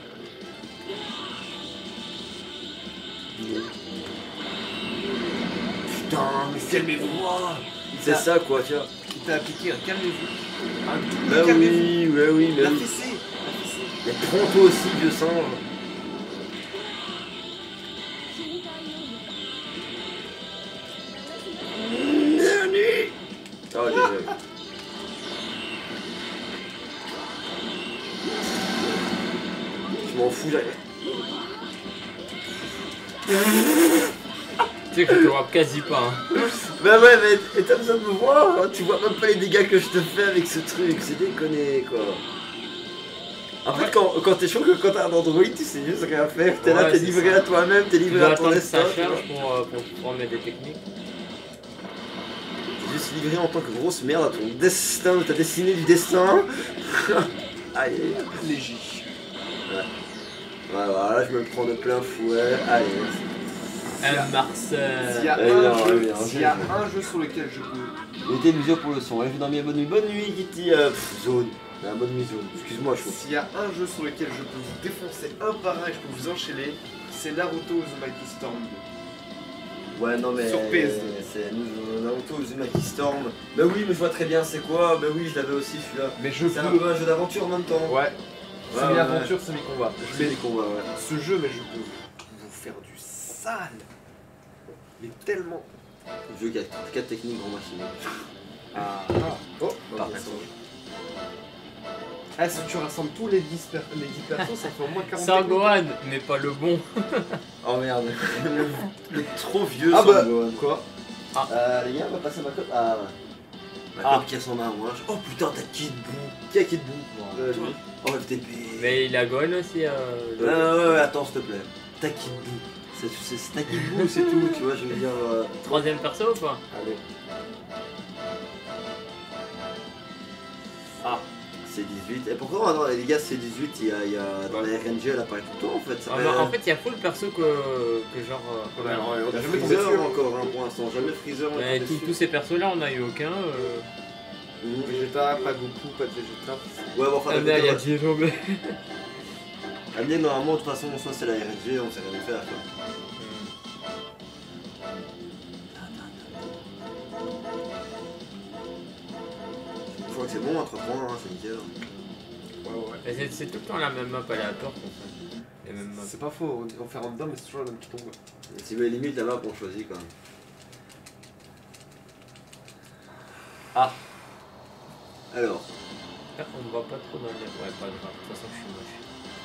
Putain, mais c'est Calmez-vous. c'est ça quoi, tiens. Il t'a appliqué un calmez-vous. Un double Bah calmez-vous. oui, ouais, oui, mais La oui. fessée. La fessée. Il y a Pronto aussi, vieux singe. Oh, désolé. Je m'en fous, j'arrive. Tu sais que je te vois quasi pas. Hein. Bah ouais, mais t'as besoin de me voir, hein. Tu vois même pas les dégâts que je te fais avec ce truc, c'est déconné quoi. En fait, Ouais. quand, quand t'es chaud, que quand t'as un Android, tu sais juste rien faire, t'es là, Ouais, t'es c'est livré ça. à toi-même, t'es Tu livré dois à ton attendre que ça destin. tu vois. charge pour, euh, pour pouvoir mettre des techniques. T'es juste livré en tant que grosse merde à ton destin, t'as dessiné du destin. Aïe. Léger. Ouais, voilà, je me prends de plein fouet, allez. Un Marcel. S'il y a, Eh un, non, jeu, oui, hein, s'il y a j'ai- un jeu sur lequel je peux. Mettez une mesure pour le son, allez, je vous dormir, bonne nuit, bonne nuit Kitty, euh, pff, zone. Ah, bonne nuit zone, excuse-moi, je trouve. S'il y a un jeu sur lequel je peux vous défoncer un par un et je peux vous enchaîner, c'est Naruto Uzumaki Storm deux. Ouais, non mais. Sur P S. C'est nous, Naruto Uzumaki Storm. Bah oui, mais je vois très bien c'est quoi, bah oui, je l'avais aussi celui-là. Mais je C'est un peux. peu un jeu d'aventure en même temps. Ouais. Ouais, Semi-aventure, semi-combat. Je Je fais mets des combats, ouais. ce jeu, mais je peux vous faire du sale. Mais tellement. Jeu qui a quatre techniques grand maximum. Ah. Oh, Parfait. Ah, si tu rassembles tous les dix, per- les dix persos, ça fait au moins quarante. Sans Gohan, mais pas le bon. Oh merde, le, le trop vieux Ah bah, Sangohan. quoi Ah. Euh, les gars, on va passer à ma cote. Ah ouais. Ma Ah. cote qui ressemble à moi. Oh putain, t'as Kid Buu. Qui a Kid Buu Euh, toi. Oh, F T P. Mais il a Gohan aussi. Euh, Ouais, le- ouais, ouais, attends, s'il te plaît. T'as Kid Buu. C'est c'est- c'est- t'as Kid Buu, c'est tout, tu vois, je veux dire. euh, Troisième perso ou pas? Allez. Ah. C'est dix-huit. Et pourquoi non, les gars, c'est dix-huit, il y a, il y a dans les R N G, elle apparaît tout le temps en fait. Ça Ah, fait- mais en fait, il y a full perso que, que genre. euh, Ouais, ouais, on Il y a a jamais tombé Freezer dessus. encore hein, pour l'instant, jamais Freezer. on est mais tombé tous- dessus. tous ces persos là, on a eu aucun. Euh... Mhm. Vegeta, pas Goku, pas de Vegeta. Ouais, bon, enfin, Ah, mais il y a d'accord. Jiro, mais. Alien, normalement, de toute façon, soit c'est la R N G, on sait rien faire quoi. Je crois que c'est bon, entre trois, hein, c'est nickel. Ouais, ouais. Mais c'est- c'est tout le temps la même map aléatoire qu'on fait. Les mêmes maps. C'est pas faux, on fait random, mais c'est toujours la même qui tombe. Et si vous limite la map, on choisit quand même. Ah. Alors, Ah, on ne voit pas trop dans les. Ouais, pas grave, de toute façon, je suis moche.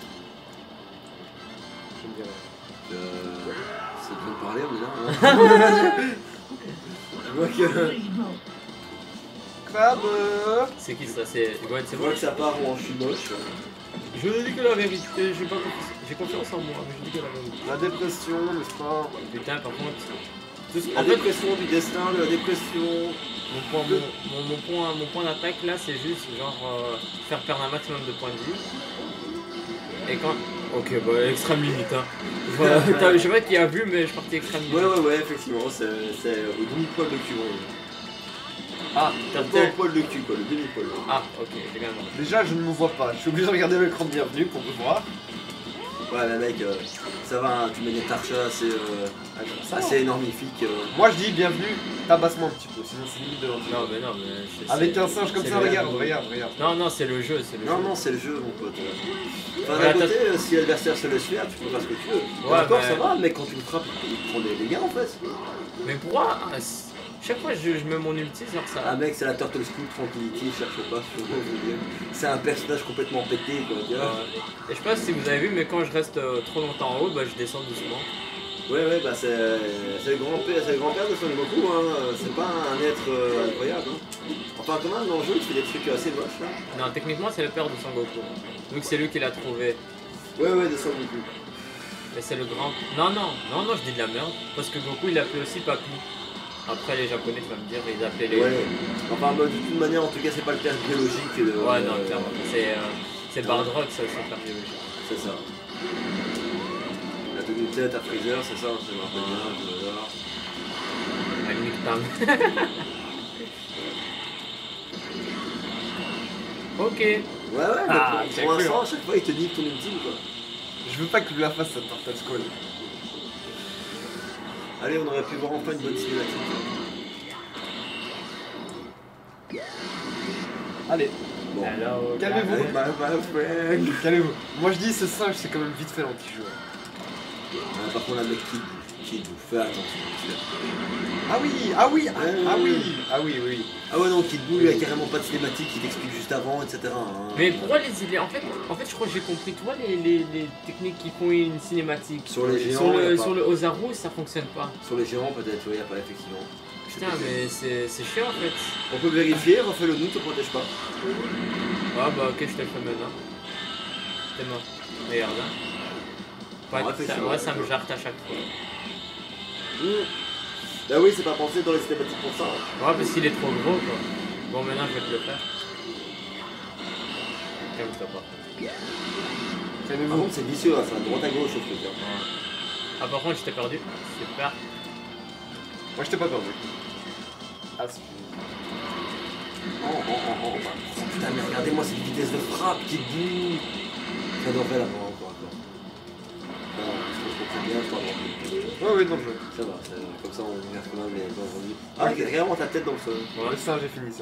J'aime bien. euh, c'est bien de parler, on est là. Hein. Je vois que. Crab. C'est qui ça? C'est Gohan, Je c'est vois moi? que ça part où je suis moche. Je ne dis que la vérité, j'ai pas confiance, j'ai confiance en moi, mais je dis que la vérité. La dépression, n'est-ce pas? Putain, par contre, tout ce- La en fait, dépression du destin, de la dépression. mon point, mon, mon, mon point, mon point d'attaque là, c'est juste genre euh, faire perdre un maximum de points de vie. Et quand. Ok, bah extrême limite, hein. Voilà, t'as- je sais pas qui a vu, mais je partais extrême limite. Ouais, ouais, ouais, effectivement, c'est c'est au demi-poil de cul. Ouais. Ah, t'as Pas au tel. poil de cul, quoi, le demi-poil. Ah, ok, j'ai bien compris. Déjà, je ne me vois pas. Je suis obligé de regarder l'écran de bienvenue pour me voir. Ouais, mais mec, euh, ça va, hein, tu mets des tarchas assez, euh, Ah, non, ça assez va. énormifiques. euh. Moi je dis bienvenue, tabasse-moi un petit peu, sinon c'est limite de l'anti. Non, mais non, mais. c'est- Avec c'est- un singe comme c'est ça, le- regarde, regarde, regarde. Non, non, c'est le jeu, c'est le Non, jeu. non, c'est le jeu, mon pote. Enfin, Voilà, d'un côté, euh, si l'adversaire se laisse faire, tu peux faire ce que tu veux. Ouais, Encore, mais- ça va, mais quand tu le frappes, il prend des dégâts en fait. Mais pourquoi ah, c'est- chaque fois je, je mets mon ulti sur ça. Ah, mec, c'est la Turtle School Tranquility, cherche pas, je sais pas, je veux dire. C'est un personnage complètement pété, quoi, tu vois. Ouais. Et je sais pas si vous avez vu, mais quand je reste euh, trop longtemps en haut, bah je descends doucement. Ouais, ouais, bah c'est c'est le grand-père c'est le grand-père de Son Goku, hein. C'est pas un être euh, incroyable. Hein. Enfin, quand même, dans le jeu, il fait des trucs assez moches là. Non, techniquement c'est le père de Son Goku. Donc c'est lui qui l'a trouvé. Ouais, ouais, de Son Goku. Mais c'est le grand. Non, non, non, non, je dis de la merde. Parce que Goku il l'appelait aussi Papy. Après les japonais, tu vas me dire, ils appelaient les. Ouais, enfin, bah, de toute manière, en tout cas, c'est pas le père biologique. De, Ouais, non, euh, clairement. C'est euh, c'est Bardock, ça, c'est le père biologique. C'est ça. La tenue de tête à Freezer, c'est ça, je me rappelle bien, je me regarde. Ah, limite Tam. Ok. Ouais, ouais, mais Ah, pour- c'est pour cool, l'instant, hein. à chaque fois, il te nique ton ultime, quoi. Je veux pas que tu la fasses cette Turtle Skull. Allez, on aurait pu voir enfin une bonne cinématique. Allez, Bon. Hello, Calmez-vous. Allez, bah, bah, friend. calmez-vous. Moi je dis ce singe c'est quand même vite fait l'anti-joueur. Ah, par contre, la mec qui qui vous fait attention. Ah oui, ah oui, ah, Ouais, ah ouais, oui, ouais. ah oui, oui. Ah ouais, non, Kid Buu, lui, a carrément pas de cinématique, il t'explique juste avant, et cetera. hein. Mais pourquoi les idées en fait, en fait, je crois que j'ai compris. Toi, les, les, les techniques qui font une cinématique Sur les géants, sur y a le, pas. sur le Ozaru, ça fonctionne pas. Sur les géants, peut-être, oui, y a pas, effectivement. Putain, mais c'est c'est chiant en fait. On peut vérifier, refais-le nous, te protège pas. Ah bah ok, je te le fais maintenant. T'es mort. Regarde. Hein. Ouais, Ouais, ça, effectivement. ouais, ça me jarte à chaque fois. Mmh. Bah oui, c'est pas pensé dans les cinématiques pour ça. hein. Ouais, parce qu'il est trop gros quoi. Bon, maintenant je vais te le faire. Calme-toi pas. Par Calmez-vous. contre, c'est vicieux, hein, c'est à droite à gauche, ce truc. hein. Ah, par contre, je t'ai perdu. Super. Moi je t'ai pas perdu. Ah, c'est Oh, oh, oh, oh, bah, oh, putain, mais regardez-moi cette vitesse de frappe, Kid Buu. Ça devrait l'avoir encore, encore. Non, je trouve que c'est bien, je crois. Ouais, ouais, dans le jeu. Ça va, ça- comme ça on regarde quand même les entendus. Ah, il y a carrément ta tête dans le sol. Ouais. Le singe est fini ça.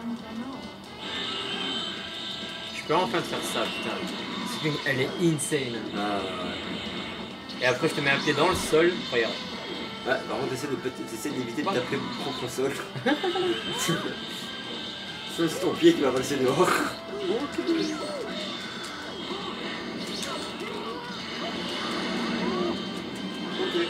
Je peux enfin te faire ça, putain. Cette ligne, elle est insane. Ah, ouais. Et après, je te mets un pied dans le sol. Regarde. Ouais, par contre, essaie de peut-être- essaie d'éviter de Pas- taper mon propre sol. Ça, c'est ton pied qui va passer dehors. Ok.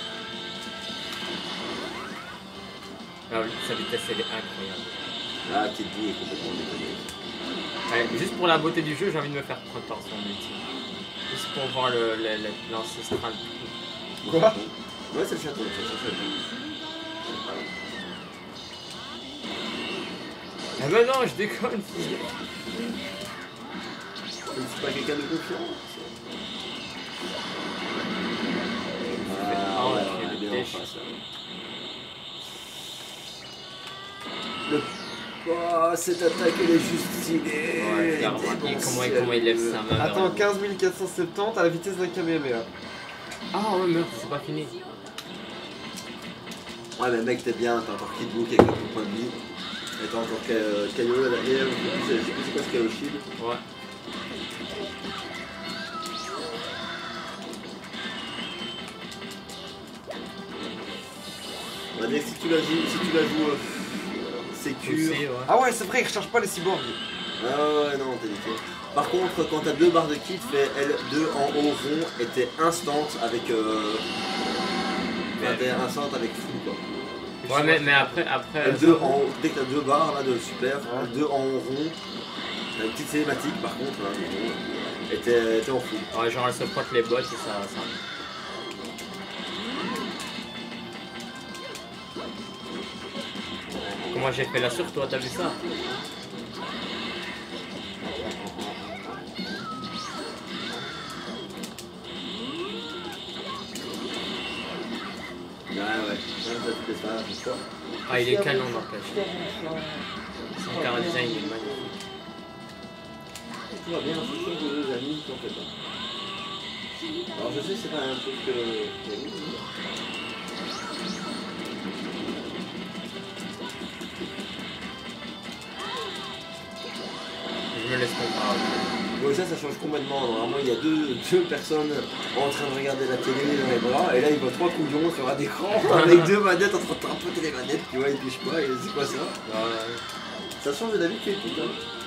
Ah oui, sa vitesse, elle est incroyable. Ah, Kid Buu est complètement déconné. Ouais, juste pour la beauté du jeu, j'ai envie de me faire prendre par son ulti. Juste pour voir le- le- le- l'ancestral. Quoi? Ouais, c'est le château, c'est le château. Ah bah non, je déconne. C'est pas quelqu'un de confiant. Ah, Ah, ouais, ok, ouais, le bien en dèche. face, là. Le... Oh, cette attaque, elle est juste stylée. Ouais, clairement. Et comment, il- comment il lève sa main. Attends, vers- quinze mille quatre cent soixante-dix à la vitesse d'un Kamehameha. Ah ouais, merde, c'est pas fini. Ouais, mais mec, t'es bien, t'as encore Kid Buu qui a quelques points de vie. Et t'as encore Ka- Kaio là derrière, je sais plus c'est- je sais plus c'est quoi ce Kaio Shield. Ouais. On va dire que si tu la joues, si tu la joues euh, sécure. Aussi, ouais. Ah ouais, c'est vrai, il recharge pas les cyborgs. Ah ouais, ouais, non, t'es niqué. Par contre, quand t'as deux barres de kit, fais L deux en haut rond et t'es instant avec. Euh... Enfin, t'es instant avec full quoi. Ouais, mais, mais après, après. L deux en haut, dès que t'as deux barres là de super, Ouais. L deux en haut rond, t'as une petite cinématique par contre, là, rond, et t'es t'es en full. Ouais, genre elle se frotte les bottes et ça. ça... Comment j'ai fait là sur toi, t'as vu ça? Ouais, ouais, ça te fait ça, c'est ça. Ah, il est canon, n'empêche. Son cara design il est magnifique. Tout va bien, c'est sûr que deux amis, t'en fais pas. Alors je sais que c'est pas un truc que... Je me laisse comprendre. Bon, ça, ça change complètement. Normalement, il y a deux, deux personnes en train de regarder la télé dans les bras, et là, il voit trois couillons sur un écran avec deux manettes en train de tapoter les manettes, tu vois, ils touchent pas, et c'est quoi ça? Ouais. Ça change d'habitude, putain.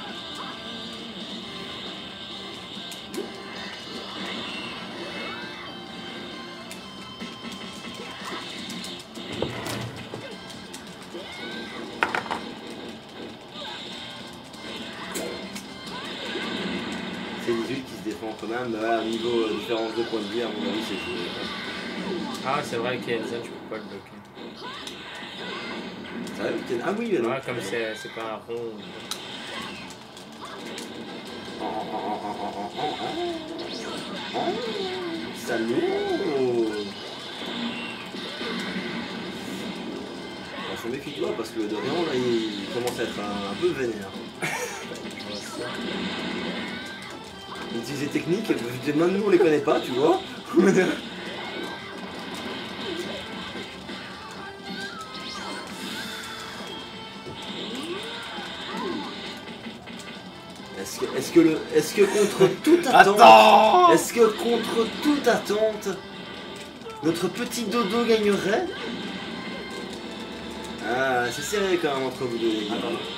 C'est dix-huit qui se défend quand même, là, au niveau euh, différence de points de vie, à mon avis, c'est joué. Ah, c'est vrai qu'Elsa, tu peux pas le bloquer. Sérieux? Ah oui, mais non. Ouais, comme c'est c'est pas un rond. Oh, oh, oh, oh, oh, oh, oh, oh. Oh, salaud! On s'en méfie-toi parce que Dorian, là, il commence à être un, un peu vénère. Il utilise des techniques, même nous on les connaît pas, tu vois. Est-ce que, est-ce que le, est-ce que contre toute attente, est-ce que contre toute attente, notre petit dodo gagnerait? Ah, c'est serré quand même entre vous deux. Les gars.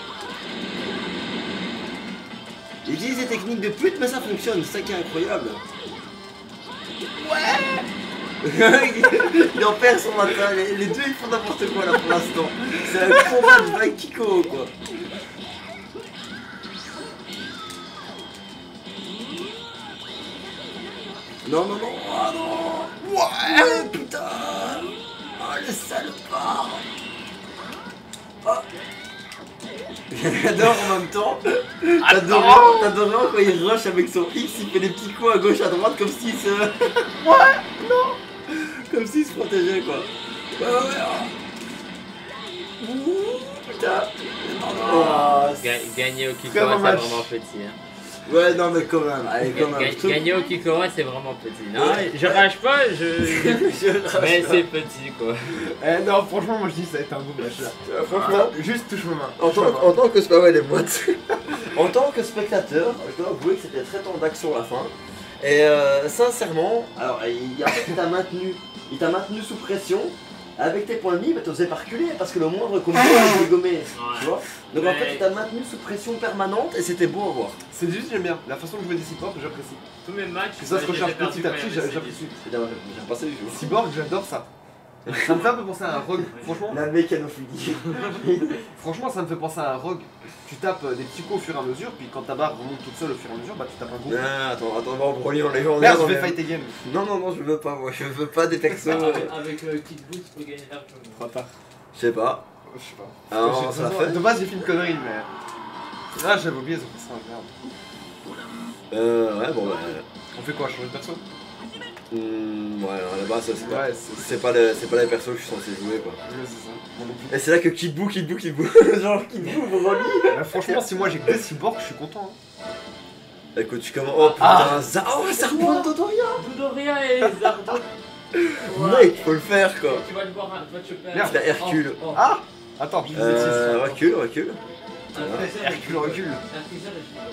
Ils utilisent des techniques de pute, mais ça fonctionne, c'est ça qui est incroyable. Ouais. Il en perd son matin, les, les deux ils font n'importe quoi là pour l'instant. C'est un combat de vrai Kiko quoi. Non, non, non, oh non. Ouais, putain. Oh, le salopard. Oh. J'adore en même temps. T'adores t'as Dorian quand il rush avec son X, il fait des petits coups à gauche à droite comme s'il se... Ouais, non. Comme s'il se protégeait quoi. Ouais, ouais, ouais. Ouh, putain. Oh, Ga gagner au Kikora, c'est Vraiment match. vraiment petit. Hein. ouais, non mais quand même, allez quand même. Ga gagner au Kikora, c'est vraiment petit. Non, je rage pas, je... Je mais rage c'est petit quoi. Eh non, franchement, moi je dis ça va être un beau match là. pas. Franchement, Ah, juste touche ma main. en Touche ma tant, main. en tant que c'est pas ouais, les boîtes. En tant que spectateur, je dois avouer que c'était très tendu d'action à la fin. Et euh, sincèrement, alors il, en fait, il t'a maintenu, il t'a maintenu sous pression. Avec tes points de vie, bah, t'osais pas reculer parce que le moindre combo est dégommé, tu vois. Donc en Ouais. fait, il t'a maintenu sous pression permanente et c'était beau à voir. C'est juste, j'aime bien. La façon que je me des cyborgs, j'apprécie. Tous mes matchs, Ça se j'ai recharge perdu petit à quand petit, il y avait j'apprécie. C'est bien, j'ai passé du jour. Cyborg, j'adore ça. Ça me fait un peu penser à un rogue. Franchement, La mécanophilie. franchement, ça me fait penser à un rogue. Tu tapes euh, des petits coups au fur et à mesure, puis quand ta barre remonte toute seule au fur et à mesure, bah tu tapes un coup. Ah, attends, attends, on va embrouiller dans les gens. Merde, dans je les- vais fight again. Non, non, non, je veux pas, moi, je veux pas des persos. euh, Avec le kick boot, tu peux gagner largement. Trop tard. Je sais pas. Je sais pas. Ah non, J'ai- ça l'a fait. De base, j'ai fait une connerie, mais. Ah, j'avais oublié, ça fait ça, merde. Euh, ouais, bon, bah. On fait quoi, changer de perso? Hmm, ouais, alors, là-bas, ça, c'est pas, Ouais, c'est c'est pas, le- c'est pas les persos que je suis censé jouer, quoi. Ouais, c'est ça. Moi non plus. Et c'est là que Kid Boo, Kid Boo, Kid Boo. Genre, Kid Boo, vous relie. Euh, franchement, si moi j'ai que des cyborgs, je suis content. Hein. Écoute, tu commences. Oh putain, Ah. ça. Oh, ça reprend Dodoria. Dodoria et les arbres. Mec, faut le faire, quoi. Tu vas le voir, tu vas te choper. Merde, c'est Hercule. Oh, oh. Ah Attends, je Euh, euh, recule, recule. Un freezer, Hercule recule. un freezer,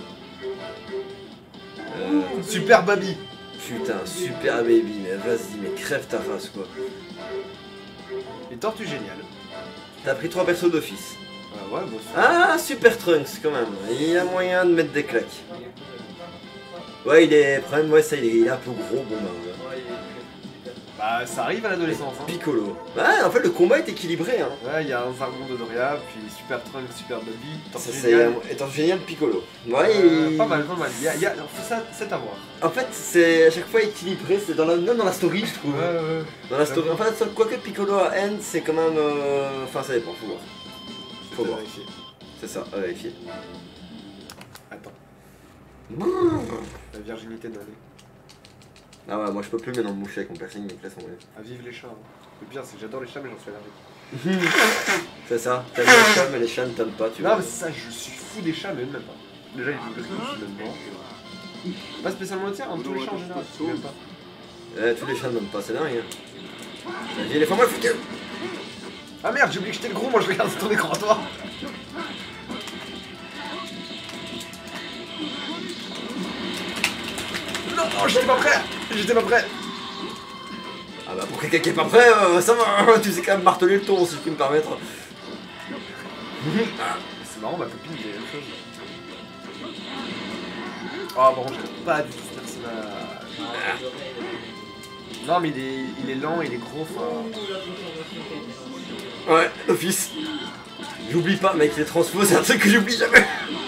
Euh, Super Baby. putain, super baby, mais vas-y, mais crève ta race, quoi. Et Tortue Géniale. T'as pris trois persos d'office. Euh, ouais, bon, c'est- Ah, Super Trunks, quand même. Il y a moyen de mettre des claques. Ouais, il est. Problème, ouais, ça, il est, il est un peu gros, bon, bah. ouais. Bah, ça arrive à l'adolescence. Hein. Piccolo. Ouais, en fait, le combat est équilibré, hein. Ouais, il y a un Zargon de Doria, puis Super Trunk, Super Baby, Ça, Tortue c'est Géniale. étant génial, Piccolo. Ouais, Euh, il- Pas mal, pas mal. Il y a, il y a... ça, c'est à voir. En fait, c'est à chaque fois équilibré, c'est dans la... même dans la story, je trouve. Ouais, ouais. Dans la story. En fait, quoique Piccolo à End, c'est quand même. euh, Enfin, ça dépend, faut voir. Faut voir. Vérifier. C'est ça, à vérifier. Attends. La virginité de l'année. Ah ouais, moi je peux plus maintenant me moucher avec mon piercing, il me laisse en vrai. À vivre les chats. Hein. Le pire, c'est que j'adore les chats, mais j'en suis allergique. C'est ça, t'aimes les chats, mais les chats ne t'aiment pas, tu Non, vois. mais c'est ça, je suis fou des chats, mais eux, même pas. Déjà, ils jouent que je suis même pas. Pas spécialement le tien, hein, tous les chats en général, je même pas. Eh, tous les chats ne donnent pas, c'est dingue. Hein. Vas-y, les moi le foutu. Ah merde, j'ai oublié que j'étais le gros, moi je regarde ton écran à toi. Non, non, j'étais pas prêt. J'étais pas prêt. Ah bah pour quelqu'un qui est pas prêt, euh, ça va, tu sais quand même marteler le ton si je puis me permettre. C'est marrant, ma copine dit la même chose. Ah bon, j'aime pas du tout ce personnage. Non mais il est, il est lent, il est gros, enfin... Ouais, d'office. J'oublie pas mec, les transfos c'est un truc que j'oublie jamais.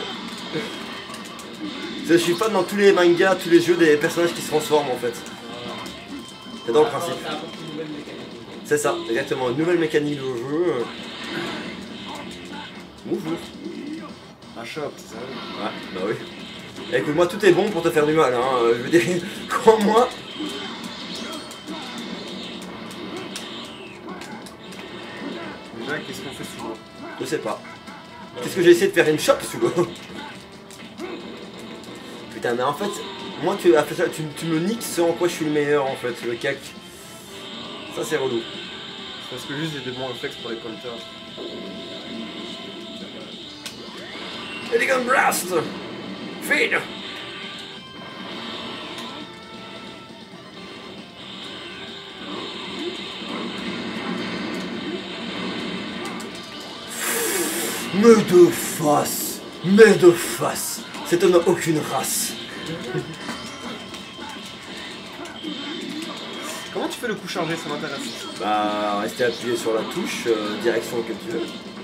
Je suis fan dans tous les mangas, tous les jeux des personnages qui se transforment en fait. C'est dans le principe. C'est ça, exactement, une nouvelle mécanique de jeu. Bonjour. Un shop, c'est ça? Ouais, bah oui. Écoute, moi tout est bon pour te faire du mal, hein. Je veux dire, crois-moi. Déjà, qu'est-ce qu'on fait sous l'eau? Je sais pas. Qu'est-ce que j'ai essayé de faire une shop sous l'eau? Putain, mais en fait, moi tu, tu, tu me niques ce en quoi je suis le meilleur en fait, le cac. Ça c'est relou. Parce que juste j'ai des bons réflexes pour les counters. Elegant Blast! Feed! Mais de face! Mais de face! Cet homme n'a aucune race! Comment tu fais le coup chargé, ça m'intéresse? Bah, rester appuyé sur la touche, euh, direction que tu veux.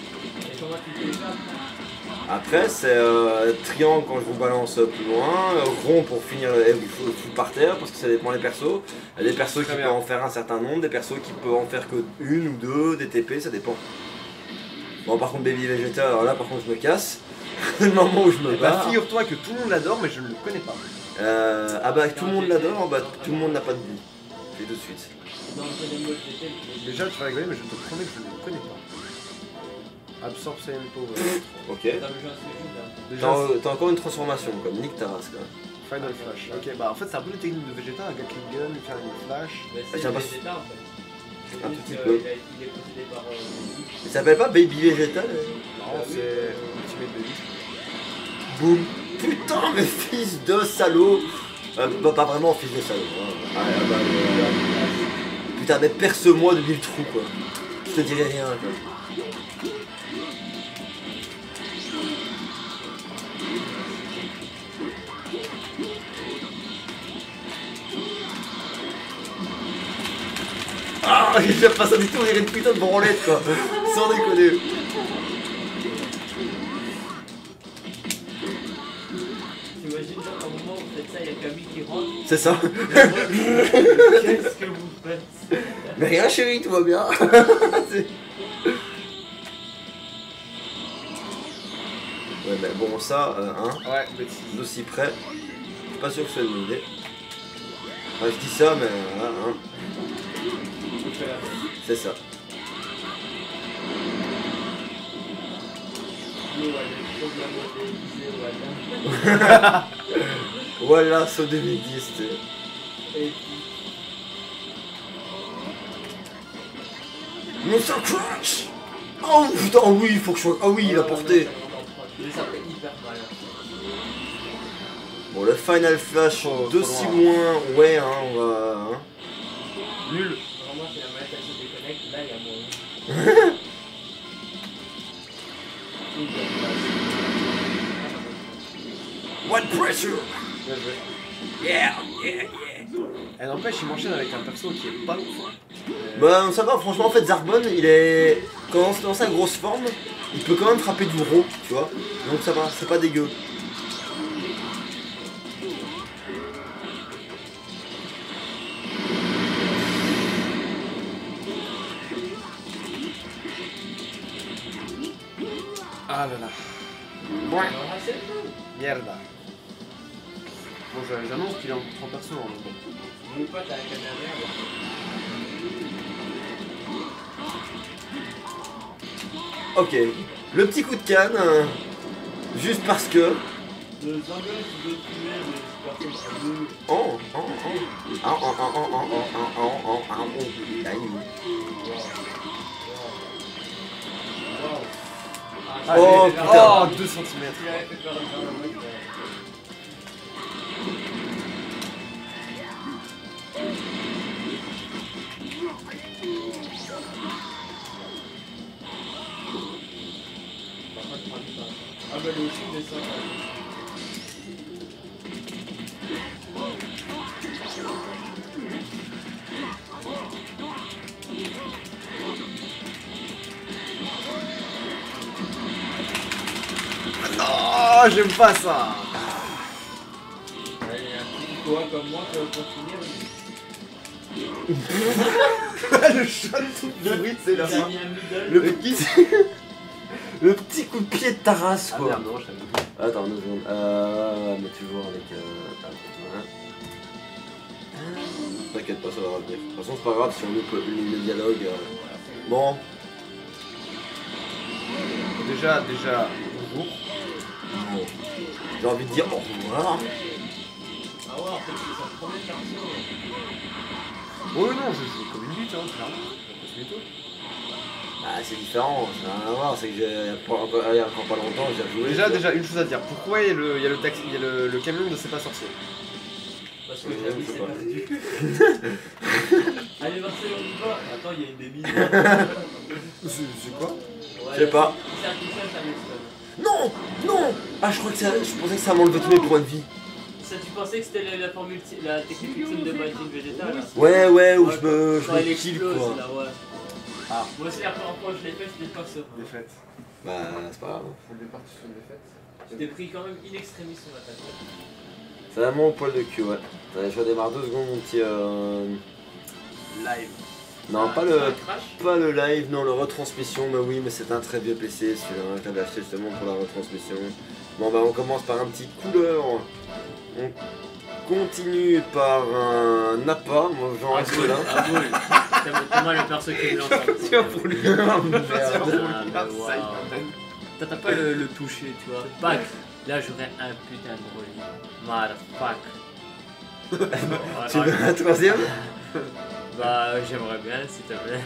Après, c'est euh, triangle quand je vous balance plus loin, euh, rond pour finir et vous foutre par terre, parce que ça dépend des persos. Il y a des persos qui peuvent en faire un certain nombre, des persos qui peuvent en faire que une ou deux, des T P, ça dépend. Bon, par contre, Baby Vegeta, alors là, par contre, je me casse. Le moment où je me Bah, bats. figure-toi que tout le monde l'adore, mais je ne le connais pas. Euh, ah bah, tout le monde l'adore, bah, tout le monde n'a pas de goût. Je dis tout de suite. Déjà, tu vas rigoler, mais je te promets que je ne le connais pas. Absorb Saiyan Power. Ok. Déjà, T'as t'as encore une transformation, comme Nick Taras, là. Final Flash. Ok, bah en fait, c'est un peu les techniques de Vegeta, un Gatling Gun, faire une flash. tiens, pas- Un tout petit peu. Il est possédé par. Il s'appelle pas Baby Vegeta, là? Non, c'est Ultimate Baby. Boum. Putain, mais fils de salaud. Euh, bah, pas vraiment fils de salaud. Hein. Ah, ah, bah, euh, putain, mais perce-moi depuis le trou, quoi. Je te dirai rien, quoi. Ah, il fait pas ça du tout, on dirait une putain de branlette, quoi. Sans déconner. T'imagines au moment où vous faites ça, il y a Camille qui rentre. C'est ça. Qu'est-ce que vous faites? Mais rien, chérie, tout va bien. C'est- Ouais, mais bon, ça, euh, hein, Ouais, bêtise. d'aussi près, je suis pas sûr que ce soit une bonne idée. Enfin, je dis ça, mais voilà, hein, c'est ça. Voilà, saut deux mille dix, tu sais. Monster Crush! Oh putain, oh oui, il faut que je sois. Ah oui, il a porté. Ça fait hyper mal. Bon, le Final Flash Oh, d'aussi trop loin, ouais, hein, on va. Hein. Nul. Vraiment, c'est la manette, elle se déconnecte. Là, il y a moins. What pressure! Bien joué. Yeah, yeah, yeah! Elle n'empêche, il m'enchaîne avec un perso qui est pas ouf. Euh, Bah, ça va, franchement, en fait, Zarbon, il est. Quand dans sa grosse forme, il peut quand même frapper du gros, tu vois. Donc ça va, c'est pas dégueu. Ah là là. Ouais. Mierda. Bon, j'a- j'annonce qu'il est en trois persos. Hein, bon. Mon pote a la caméra. Ok, le petit coup de canne, euh, juste parce que. Le jungle, tu veux tuer les personnes à deux. Oh, oh, oh. Ah, oh, oh, oh, oh, oh, oh, oh, oh, oh, oh. Aïe. Ah, Oh, j'ai- putain. Oh, deux centimètres. Il avait fait peur à faire le mec, euh, par contre, prends pas. Ah bah le aussi mais ça. Oh, j'aime pas ça. Ouais, il y a un petit quoi comme moi qui va continuer. Le shot tout pourri, c'est la Il a fin. mis un middle. Le petit... Le petit coup de pied de ta race, Ah quoi. merde, non, je savais pas. Attends, deux secondes. Euh... Mais toujours avec... Euh... attends, hein. T'inquiète pas, ça va revenir. De toute façon, c'est pas grave si on loupe le, le dialogue. euh. Bon. Déjà, déjà, bonjour. Bon. J'ai envie de dire au revoir. Ah ouais, en fait, c'est son premier perso. Oh non, je joue comme une bite, hein, clairement. Je tout. Ah, c'est différent, ça n'a rien à voir. C'est que j'ai... Il y a pas encore, il y a encore pas longtemps, j'ai joué. Déjà, déjà, une chose à dire. Pourquoi il y a le, il y a le, taxi, il y a le, le camion de C'est pas sorcier? Parce que Ouais, j'avoue, je sais c'est pas. perdu. Allez, Marcel, on y va. Attends, il y a une des mines. C'est quoi? Je sais pas. C'est un tout seul, ça m'étonne. Non, non. Ah, je crois que ça... Je pensais que ça m'enlevait tous mes points de vie. Ça, tu pensais que c'était la, la formule, la technique ultime de Binding Végétal là? Ouais, ouais, où Ouais, je me... Je quand me elle kill, explose quoi. là, ouais. Ah. Moi aussi, la première fois que je l'ai fait, j'étais pas serein. Défaite. Bah, c'est pas grave. Au départ, tu fais une défaite. Tu t'es pris quand même in extremis sur la tête. C'est vraiment au poil de cul, ouais. Allez, je redémarre deux secondes, mon petit... Euh... Live. Non, Ah, pas c'est le... un crash. Pas le live, non, le retransmission, mais oui, mais c'est un très vieux P C, celui-là, que j'avais acheté justement pour la retransmission. Bon, bah, on commence par un petit couleur. On continue par un Nappa, moi j'en reste là. Ah oui. C'est moi le perso qui me lance. Tiens pour lui. Merde. Ah, mais waouh. T'as t'as pas le, le toucher, tu vois. Back. Là, j'aurais un putain de rôle. Motherfuck. Tu veux un troisième? Bah, j'aimerais bien, s'il te plaît.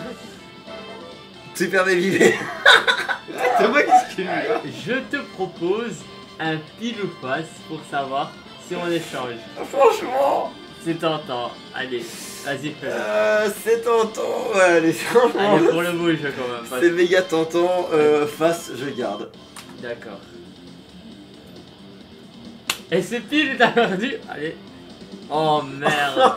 Super Baby. C'est moi qu'est-ce qu'il y a? Je te propose un pile ou face pour savoir si on échange. Franchement, C'est tentant. Allez, vas-y, fais-le. euh, c'est tentant, ouais, allez, franchement. Allez, pour le beau jeu quand même. parce- C'est méga tentant, euh, face, je garde. D'accord. Et c'est pile, t'as perdu. Allez. Oh merde.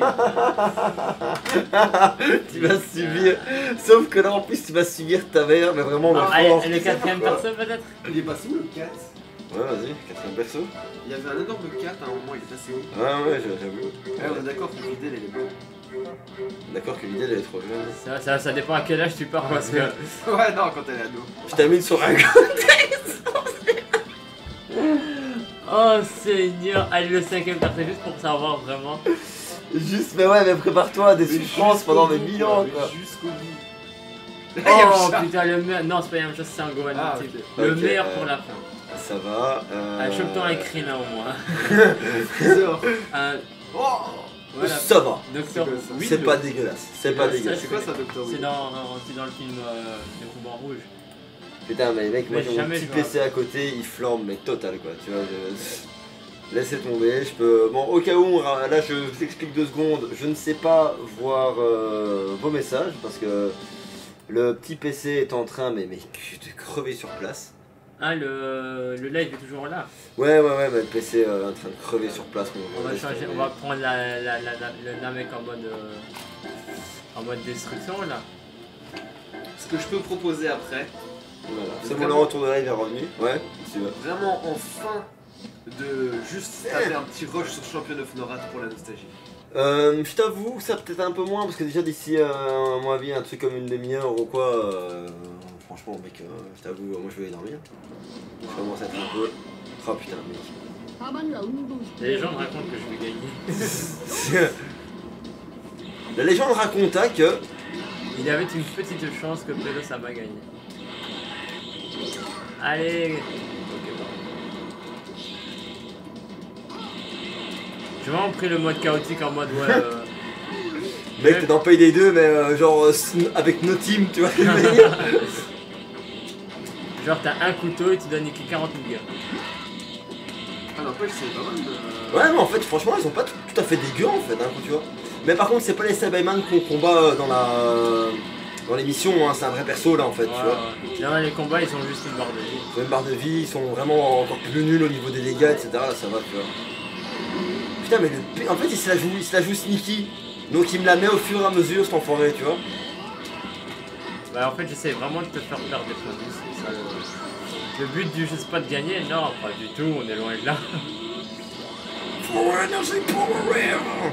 Tu vas subir, sauf que là en plus tu vas subir ta mère, mais vraiment le Allez, fort. le quatrième personne peut-être. Il est passé où le quatre? Ouais, vas-y, quatrième perso. Il y avait un énorme quatre à un moment, il est passé où? Ouais, ouais, j'avoue. Ouais, on est d'accord que l'idée elle est bonne. D'accord que l'idée elle est trop jeune. Ça, ça, ça dépend à quel âge tu pars parce que. Ouais, non, quand elle est ado. Je t'amène sur un Oh Seigneur. Allez, le cinquième personne juste pour savoir vraiment. Juste, mais ouais, mais prépare-toi à des souffrances pendant des mille ans quoi. Jusqu'au bout. Oh putain, le meilleur. Non, c'est pas la même chose, c'est un Gohan Ah, multiple. ok. Le Ok, meilleur euh, pour la fin. Ça va. Euh... Allez, chope-toi un Krillin au moins. Trésor. Un. Oh. Voilà. Ça va. Docteur C'est quoi ça? Will. C'est pas dégueulasse. C'est pas Ça, dégueulasse. C'est quoi ça, Docteur C'est Will? dans, c'est dans le film euh, Le Ruban Rouge. Putain, mais mec, moi Mais j'ai mon jamais petit je P C à côté, il flambe, mais total quoi. Tu vois, je... Laissez tomber, je peux. Bon, au cas où, là je vous explique deux secondes, je ne sais pas voir euh, vos messages parce que le petit P C est en train, mais, mais de crever sur place. Ah, le, le live est toujours là. Ouais, ouais, ouais, mais le P C est en train de crever sur place. On va changer, on va prendre la, la, la, la, le Namek en mode, euh, en mode destruction là. Ce que je peux proposer après, Voilà. C'est bon, le retour de live est revenu. Ouais, si tu veux. vraiment en fin de juste taper un petit rush sur Champion of Norat pour la nostalgie. Euh, je t'avoue, ça peut-être un peu moins parce que déjà d'ici, euh, à mon avis, un truc comme une demi-heure ou quoi. Euh, franchement, mec, euh, je t'avoue, moi je vais aller dormir. Je commence à être un peu. Oh putain, mec. Les légendes racontent que je vais gagner. La légende raconta que. Il y avait une petite chance que Pélo ça m'a gagné. Allez. Ok, bon. J'ai vraiment pris le mode chaotique en mode ouais. Euh... Mec, t'es dans Payday deux, mais euh, genre euh, avec nos teams, tu vois ce que je veux dire. Genre, t'as un couteau et tu dois niquer quarante mille gars. Ah, n'empêche, c'est pas mal de. Ouais, mais en fait, franchement, ils sont pas tout, tout à fait dégueux en fait, hein, quand tu vois. Mais par contre, c'est pas les Cyberman qu'on combat dans la. Dans l'émission, hein, c'est un vrai perso là en fait, Ouais, tu vois. ouais. Là, les combats, ils ont juste une barre de vie. Ils ont une barre de vie, ils sont vraiment encore plus nuls au niveau des dégâts, et cetera. Là, ça va, tu vois. Putain, mais le p... en fait, il se la joue, il se la joue sneaky. Donc, il me la met au fur et à mesure, cet enfoiré, tu vois. Bah, en fait, j'essaie vraiment de te faire perdre des points de vie, c'est ça le. Le but du jeu, c'est pas de gagner, non, pas du tout, on est loin de là. For energy power.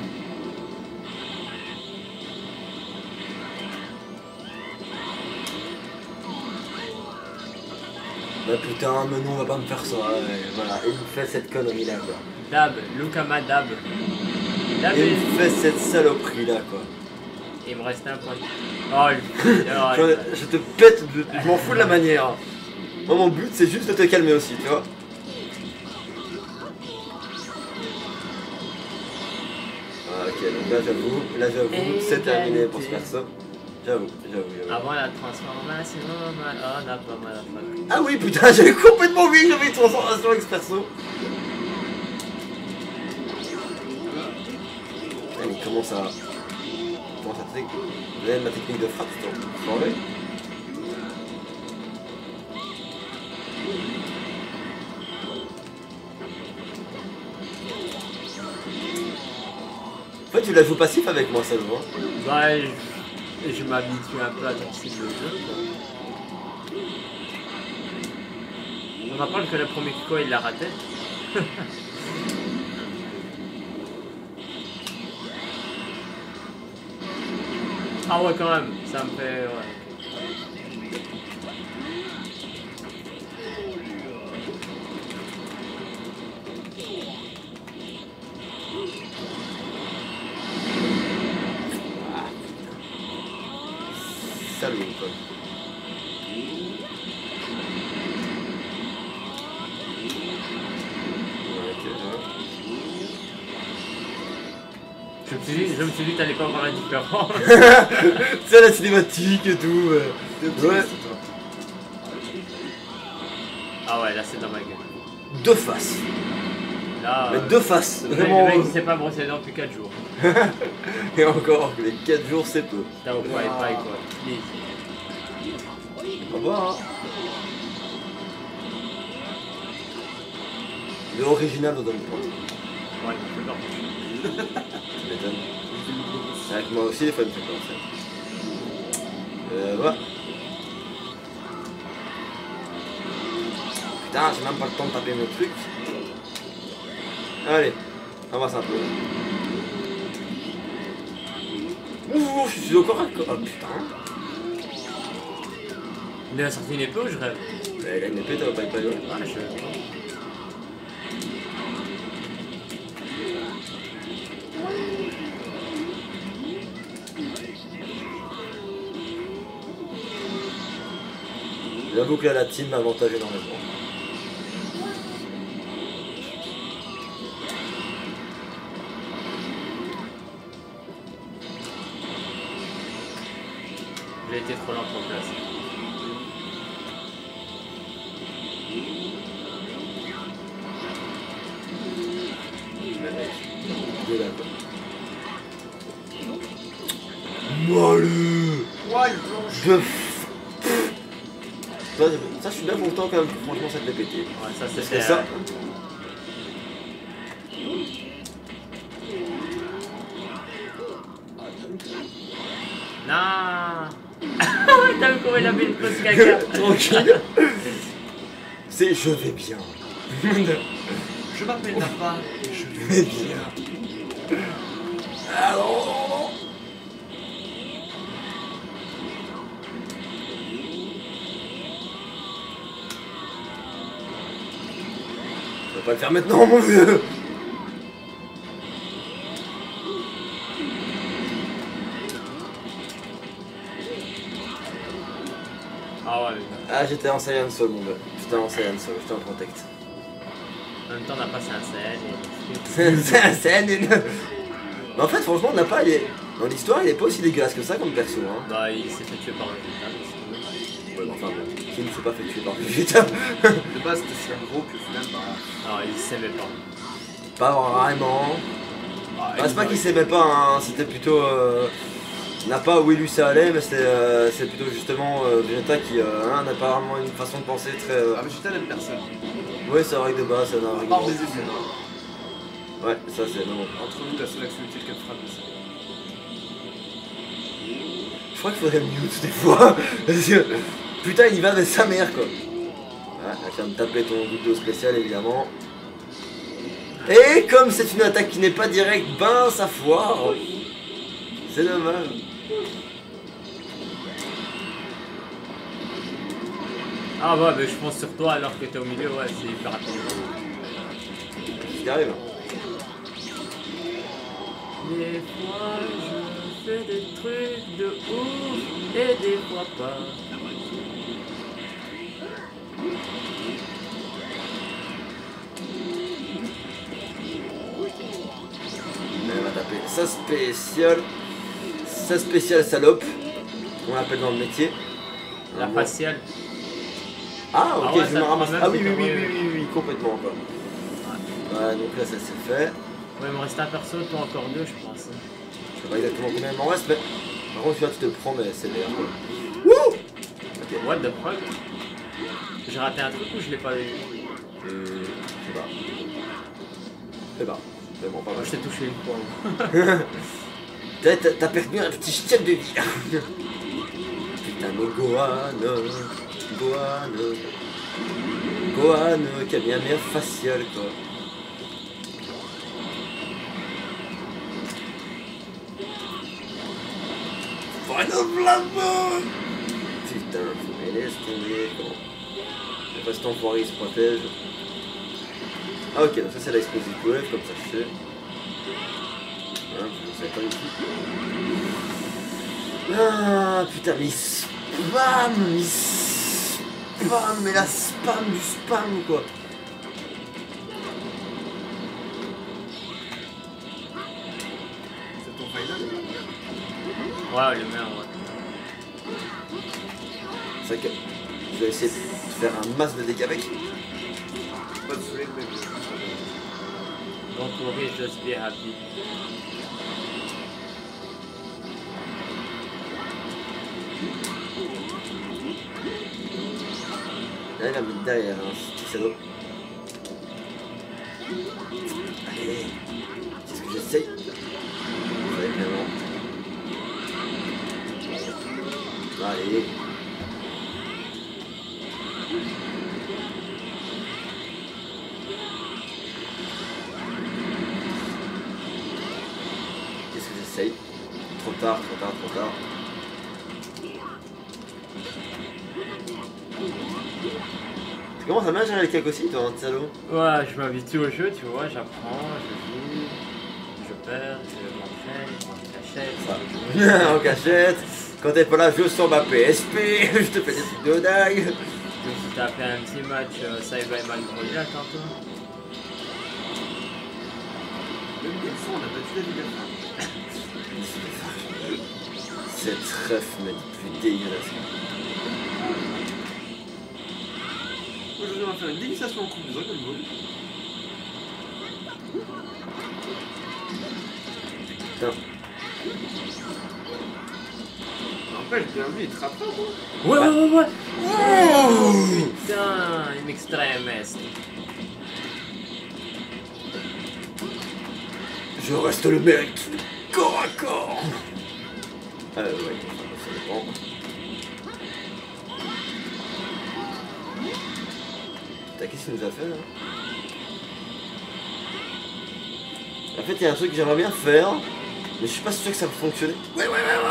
Bah putain, mais non, on va pas me faire ça, ouais, voilà, et il fait cette connerie là quoi. Dab, Lukama Dab. Dab Et et... il fait cette saloperie là quoi. Il me reste un point. Oh, le... oh, je, je te pète, de... je m'en fous de la manière. Moi mon but c'est juste de te calmer aussi, tu vois. Ah, ok, donc là j'avoue, là j'avoue, c'est terminé pour ce perso. J'avoue, j'avoue, j'avoue. Avant la transformation, oh, n'a pas mal à faire. Ah oui, putain, j'avais complètement oublié que j'avais une transformation avec ce perso. Allez, il commence à... Il commence à... Vous avez ma technique de frappe, c'est en vrai. En fait, tu la joues passif avec moi, ça se voit. Bah, je, je m'habitue un peu à ton style de jeu. Quoi. On rappelle que le premier Kiko il l'a raté. Ah ouais, quand même, ça me fait. Ouais. Salaud, quoi. Je me suis dit, je me suis dit que t'allais pas voir la différence. C'est la cinématique et tout. Ouais. Ouais. Ah ouais, là c'est dans ma gueule. Deux faces. Là. Mais Euh, deux faces. le Vraiment. mec il s'est pas brossé les dents depuis quatre jours. Et encore, les quatre jours c'est peu. T'as au point et paille quoi. Please. Au revoir. Hein. Le original au donne point. Ouais, il me fait peur. Tu m'étonnes. Avec moi aussi, des fois, il me fait peur, ça. Euh, voilà. Putain, j'ai même pas le temps de taper mon truc. Allez, avance un peu. Ouh, je suis encore à... Oh putain. Il a sorti une épée ou je rêve? Ouais, il a une épée, t'as pas pas ouais. Ah, je... J'avoue que là, la team m'avantage énormément. J'ai été trop lent pour le placer. Mais mec, de là quoi. Molle. Ouah, une planche. De f... Ça, ça, je suis bien content quand même, franchement, ça te l'a pété. Ouais, ça Parce c'était... que ça... euh, Non. T'as vu comment il a mis une pause caca? Tranquille. C'est je vais bien. Je m'appelle Napa et je Je vais bien. Ah non, non, non. Je vais pas le faire maintenant, mon vieux. Ah ouais, Ah, j'étais en Saiyan Soul, mon gars. J'étais en Saiyan Soul, j'étais en Protect. même temps, Nappa c'est un C N. C'est un C N. Mais en fait, franchement, Nappa, il est... dans l'histoire, il est pas aussi dégueulasse que ça comme perso. Hein. Bah, il s'est fait tuer par un Vegeta. Ouais, enfin, bon, qui ne s'est pas fait tuer par Vegeta? De base, c'était si gros que finalement, bah. Non, il s'aimait pas. Pas vraiment. bah, Ah, c'est pas qu'il s'aimait pas, hein. C'était plutôt. Euh... Nappa, oui, lui ça allait, mais c'était euh, c'est plutôt justement euh, Vegeta qui euh, hein, n'a pas vraiment une façon de penser très. Euh... Ah, Vegeta n'aime personne. Ouais, c'est vrai que de base, ça n'a rien. À part des effets. Ouais, ça c'est non. Entre nous, la seule action utile qu'elle frappe, c'est ça. Je crois qu'il faudrait le mute des fois. Parce que putain, il y va avec sa mère quoi. Voilà, elle vient de taper ton goutte d'eau spécial évidemment. Et comme c'est une attaque qui n'est pas directe, ben ça foire. C'est dommage. Ah ouais, mais je pense sur toi alors que t'es au milieu, ouais, c'est hyper rapide. Ce qui arrive. Des fois je fais des trucs de ouf et des fois pas. Elle va taper sa spéciale. Sa spéciale salope. On l'appelle dans le métier. La faciale. Ah ok, Ah ouais, je ça me te ramasse. prend Ah même, oui, oui, c'est oui, comme, oui, oui, oui, complètement quoi. Voilà, donc là ça c'est fait. Ouais, il me reste un perso, toi encore deux, je pense. Je sais pas exactement combien il m'en reste, mais par contre celui-là tu te le prends, mais c'est l'air quoi. Wouh. Ok. What the fuck? J'ai raté un truc ou je l'ai pas vu? Hum, je sais pas. Je sais pas. Vraiment pas Moi mal. je t'ai touché une fois. T'as t'as perdu un petit chien de vie. Putain, mais Gohan, Gohan, Gohan qui a bien meilleur facial quoi. Final Blood. Putain, mais laisse tomber quoi. Le reste enfoiré il se protège. Ah ok, donc ça c'est la Explosive Wave, comme ça je sais. Hein, je sais pas du tout. Ah putain, mais il spam, il spam, mais la spam du spam quoi. C'est ton final? Ouais, le mien, ouais. C'est vrai que je vais essayer de faire un masse de dégâts avec. Pas de soleil, mais. Don't worry, just be happy. Là, il va me mettre derrière, hein, ce petit salaud. Allez, c'est ce que j'essaye. Ouais, vraiment. Allez. Qu'est-ce que j'essaye? Trop tard, trop tard, trop tard. Tu commences à bien gérer les cakes aussi, toi, hein, salaud? Ouais, je m'habitue au jeu, tu vois, j'apprends, je joue, je perds, je m'entraîne, je m'en cachette. En cachette. Quand t'es pas là, je sors ma P S P, je te fais des trucs de dingue. Je me suis tapé un petit match euh, Cyber Man Project tantôt. Même une fois, on a battu la ville. Cette ref m'a dit plus dégueulasse. Aujourd'hui, on va faire une dégustation en coupe de Dragon Ball. Putain. N'empêche, bien vu, il te rattrape, hein. Ouais, ouais, ouais, ouais. Oh Putain, une extrême est. je reste le mec corps à corps. Euh, ouais, ça dépend. Putain, qu'est-ce qu'il nous a fait là? En fait, il y a un truc que j'aimerais bien faire, mais je suis pas sûr que ça va fonctionner. Ouais, ouais, ouais, ouais,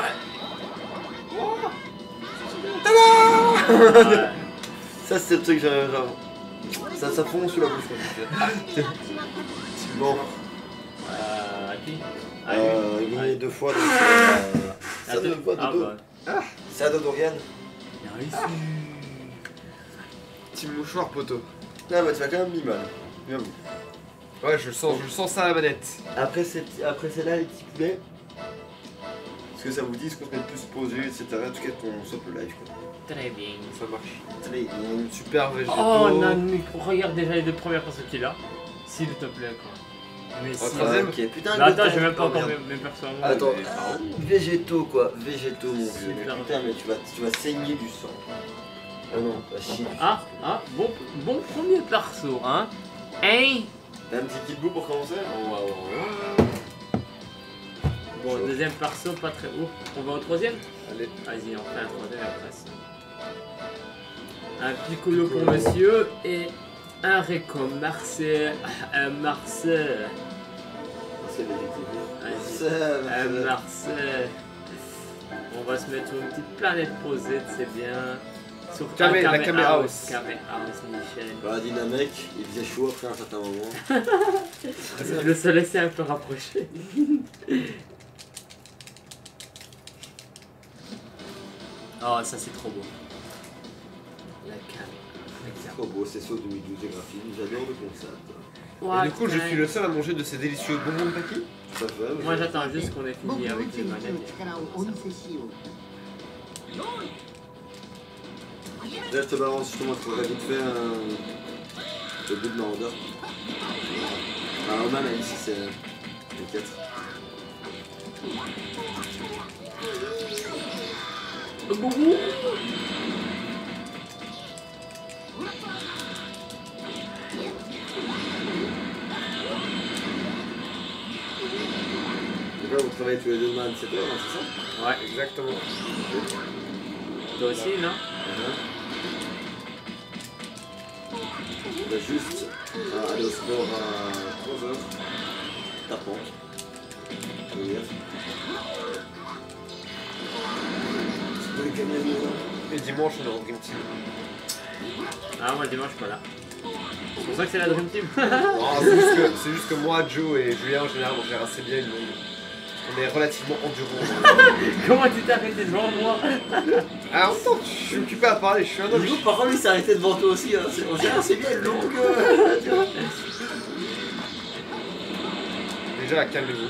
ouais, ouais, ouais. Ça, c'est le truc que j'aimerais genre. Ça, ça fond sous la bouche quand je fais. Bon. Euh, à qui? À lui. Euh, gagné deux fois, donc euh, Ah, ça deux fois, ah, Dodo. bah. C'est à Dodorian. Bien réussi. Petit mouchoir, poteau. Ah bah tu vas quand même mis mal. J'avoue. Ouais, je le sens, je le sens ça à la manette. Après, cette- après celle-là, les petits poulets. Est-ce que ça vous dit ce qu'on se met plus posé, et cetera. En tout cas, qu'on stoppe le live. Quoi. Très bien. Ça marche. Très bien. Super végétaux. Oh, Nanook, regarde déjà les deux premières personnes qu'il a. S'il te plaît, quoi. Mais Oh, si. troisième. Ok, putain. Bah, attends, de j'ai même pas oh, encore merde. mes, mes persos à moi. Attends, mais- ah, végétaux quoi, végétaux mon vieux. Mais Super. putain, mais tu vas, tu vas saigner du sang. Oh non, pas chier. Ah, ah, bon, bon premier perso, hein. Hein. T'as un petit kit pour commencer? Oh, ouais, ouais, ouais. Bon, Chaud. deuxième perso, pas très haut. On va au troisième? Allez. Vas-y, on fait un troisième après ça. Un piccolo pour monsieur et un réco Marcel. Un Marcel. C'est végétal. Vas-y. Ça, Un Marcel. On va se mettre sur une petite planète posée, c'est bien. Sur Camé- un la Camé Camé House. House. Camé House, Michel. Bah, Dynamec, il faisait chaud après un certain moment. Le soleil s'est un peu rapproché. Oh, ça c'est trop beau. La C'est Camé. trop beau, c'est saut deux mille douze et graphique, j'adore le concept. Et du coup, je suis le seul à manger de ces délicieux bonbons de Paki. Ça fait, Moi j'attends juste qu'on ait 僕 fini の avec 宇 les 宙に来る manettes. 力をお見せしよう。 Là, je te balance justement, je pourrais vite fait un. Le but de ma order. Ah, Oman, elle ici, c'est. Les quatre. Donc là, vous travaillez tous les deux man, c'est toi, hein, c'est ça? Ouais, Exactement. toi aussi, non? On va juste euh, aller au sport à trois heures. Tapant. Oui. C'est pour les camions. Et dimanche, on est en Dream Team. Ah, moi dimanche je suis pas là. C'est pour ça que c'est la Dream Team. Oh, c'est juste, que- c'est juste que moi, Joe et Julien, en général, on gère assez bien une longue. On est relativement endurant. Comment tu t'es arrêté devant moi? Ah, en même temps, je suis occupé à parler, je suis un homme. Du coup, par contre, lui s'est arrêté devant toi aussi. Hein. C'est- On dirait c'est bien longue. euh, tu vois. Déjà, calmez-vous.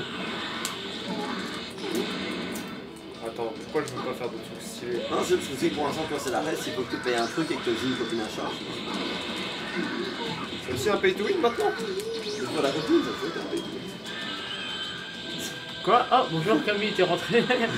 Attends, pourquoi je veux pas faire de trucs stylés? Non, c'est parce que tu sais que pour l'instant, quand c'est la reste, il faut que tu payes un truc et que tu aies une copine à charge. C'est aussi un pay to win maintenant? C'est pour la copine, ça faut être un pay to win. Quoi? Oh, bonjour Camille, t'es rentré.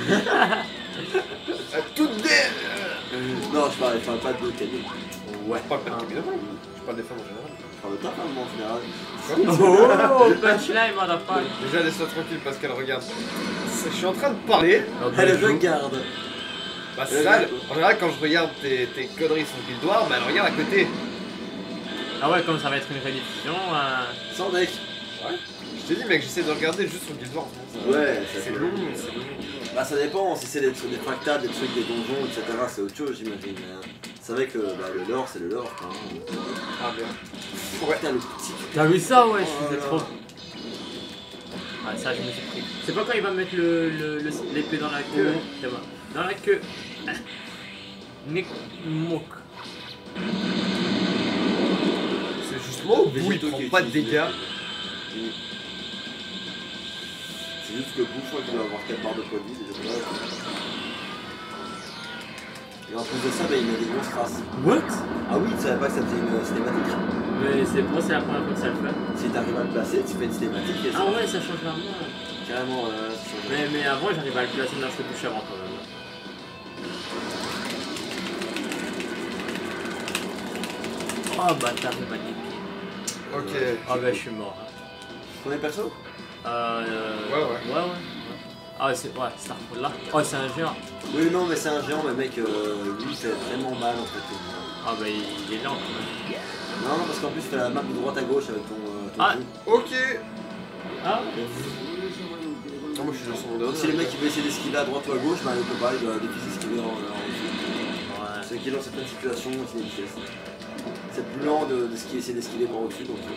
À toute des... Non, je parle, je parle pas de Camille. Ouais. Pas pas de cabinet, je parle des femmes en général. Je parle de ta femme, moi, en général. Oh, punchline, motherfucker. Déjà, laisse-la tranquille parce qu'elle regarde. Je suis en train de parler. Elle regarde. Bah, c'est ça, en général, quand je regarde tes, tes conneries sur Guild Wars, bah, elle regarde à côté. Ah ouais, comme ça va être une rediffusion. euh, Sans deck. Je t'ai dit, mec, j'essaie de regarder juste sur Guild Wars. Ouais, ça C'est fait long, c'est long. Bah ça dépend, si c'est des, trucs- des fractales, des trucs, des donjons, et cetera, c'est autre chose j'imagine. mais, euh, C'est vrai que bah, le lore, c'est le lore. Hein. Ah, merde. Ouais. Putain, le petit... T'as vu ça? Ouais, Oh c'était là trop. là. Ouais, ça, je me suis pris. C'est pas quand il va mettre le- le- le- l'épée dans la queue. Mhm. C'est bon. Dans la queue. Nick Mook. C'est justement au bout, il Végétaux prend qui pas de utilisent dégâts. Mm. C'est juste que bouffe, je crois qu'il doit avoir quatre barres de poids de vie, déjà voilà. Et en plus de ça, bah, il met des grosses traces. What? Ah oui, tu savais pas que ça faisait une euh, cinématique. Mais c'est pour c'est la première fois que ça le fait. Si t'arrives à le placer, tu fais une cinématique et ça. Ah ouais, ça change vraiment. Carrément, euh, ça change. Mais, mais avant, j'arrivais à le placer dans ce touche avant quand même. Oh bâtard, il m'a niqué. Ok. Ah bah je suis mort. hein. Premier perso? Euh, Ouais, ouais. Ouais, ouais. ouais. Ah, c'est. Ouais, Starfall là. Oh, c'est un géant. Oui, non, mais c'est un géant, mais mec, euh, lui, il fait vraiment mal en fait. Ah, bah il est lent quand même. Non, non, parce qu'en plus, tu fais la map de droite à gauche avec ton. Euh, ton Ah. truc. Ok. Ah, Non, moi je suis dans son monde. Donc, si le mec il veut essayer d'esquiver à droite ou à gauche, bah, il peut pas, il doit difficile esquiver en, en dessous. ouais. C'est qu'il est dans certaines situations, c'est une vitesse. C'est plus lent de, de skier, essayer d'esquiver par au-dessus. Donc...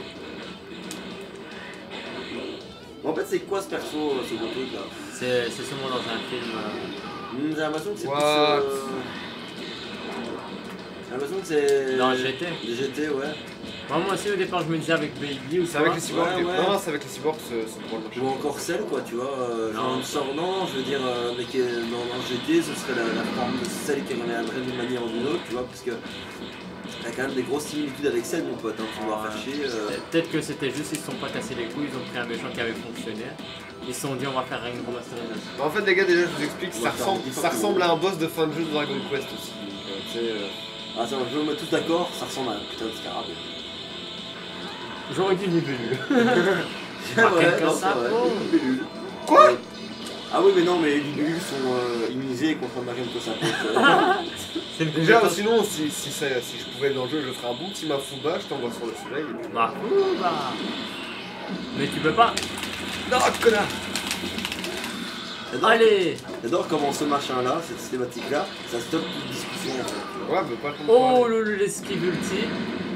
Bon, en fait, c'est quoi ce perso, euh, ce gros truc là? C'est c'est sûrement dans un film. euh, Hmm, J'ai l'impression que c'est plus. What? Euh... J'ai l'impression que c'est. Non, G T. Les G T, ouais. Moi, moi aussi, au départ, je me disais avec Baby ou C'est avec quoi. les cyborgs. Ouais, que- ouais. Non, c'est avec les cyborgs ce ce drôle machin. Ou encore celle, quoi, tu vois. Euh, Non. genre, une sort, non, je veux dire, euh, mais qui est dans un G T, ce serait la, la forme de celle qui reviendrait d'une manière ou d'une autre, tu vois, parce que. T'as quand même des grosses similitudes avec celle, mon pote, hein, tu vas Ouais. faire chier. euh. Peut-être que c'était juste, ils se sont pas cassés les couilles, ils ont pris un méchant qui avait fonctionné. Ils se sont dit, on va faire une remasterisation. En fait, les gars, déjà, je vous explique, On ça va faire ressemble, un petit ça peu ressemble plus. à un boss de fin de jeu de Dragon Quest aussi. Donc, euh, tu sais, euh, Ah, ça, je veux me mettre tous d'accord, ça ressemble à un putain de scarabée. J'aurais dit Nibelule. Ouais, quelqu'un non, c'est ça, vrai, oh. Libellule. Quoi? Ah oui, mais non, mais les libellules sont euh, immunisés contre un marion de sapin. C'est une déjà, compétence. sinon, si, si, ça- si je pouvais être dans le jeu, je ferais un bon petit Mafuba, je t'envoie sur le soleil. Et puis... Bah, ouh, bah. Mais tu peux pas. Non, connard! J'adore, Allez. j'adore comment ce machin-là, cette cinématique-là, ça stoppe toute discussion en fait. Ouais, mais pas comme Oh, le le- l'esquive ulti.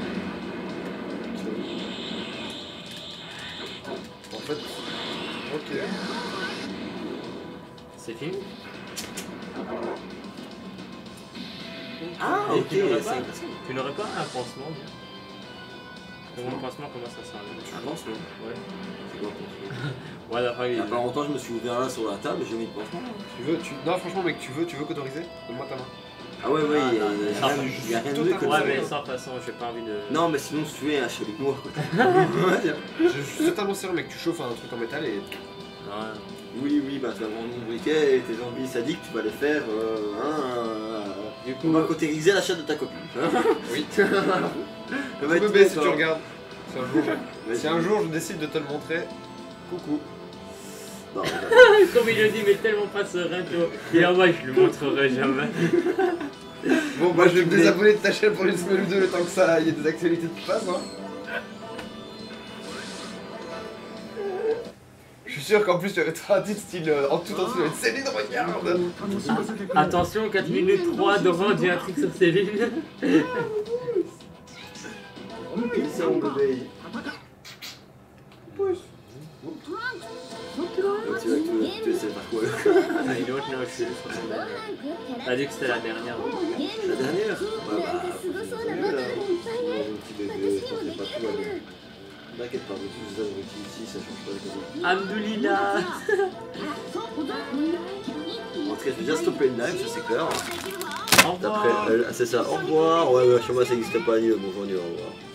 En fait, ok. C'est fini. Ah, Et ok, tu n'aurais c'est pas, intéressant. tu n'aurais pas un pansement, bien. Mon pansement, comment ça sert Un pansement. Ouais. C'est quoi, pansement? Ouais, d'après, Il il y a pas longtemps, je me suis ouvert là sur la table et j'ai mis le pansement. Tu veux, tu... Non, franchement, mec, tu veux, tu veux qu'autoriser? Donne-moi ta main. Ah ouais, ouais, Ah, il y a, non, il y a ça, rien, je il y a suis rien de mieux que de totalement Ouais, ça. mais sans façon, j'ai pas envie de. Non, mais sinon, si tu es un chez moi. Je, je suis totalement sérieux, mec, tu chauffes un truc en métal et. Ouais. Oui, oui, bah tu vas vendre mon briquet et tes envies sadiques, tu vas les faire. Euh, hein, euh, Du on coup, va cautériser la chatte de ta copine. Oui. Ça va Coucou être bébé, si d'accord. tu regardes. Si un jour, Vas-y. si un jour je décide de te le montrer, coucou. Non, comme il le dit, mais tellement pas serein, tu vois. Et là, moi, je le montrerai jamais. Bon, bah, je vais me désabonner de ta chaîne pour une semaine ou deux le temps que ça, il y ait des actualités qui passent, hein. Je suis sûr qu'en plus, tu aurais un titre style euh, en tout entier, tu vas être Céline, regarde. Attention, quatre minutes trois de rang, j'ai un truc sur Céline. c'est mon bébé. Donc, tu, vas- tu, veux- tu essaies de faire quoi là? Ah, et l'autre, non, je suis sur son dernier. T'as dit que c'était la dernière. La dernière? Ouais, bah, c'est mieux là. Mon petit bébé, je pense qu'il y a pas tout à l'heure. T'inquiète pas, mais tous les abrutis ici, ça change pas les causes. Alhamdoulilah. En tout cas, je vais déjà stopper le live, ça c'est clair. Au revoir. Après, euh, c'est ça, au revoir. Ouais, mais chez moi ça n'existe pas ni le bonjour ni le au revoir.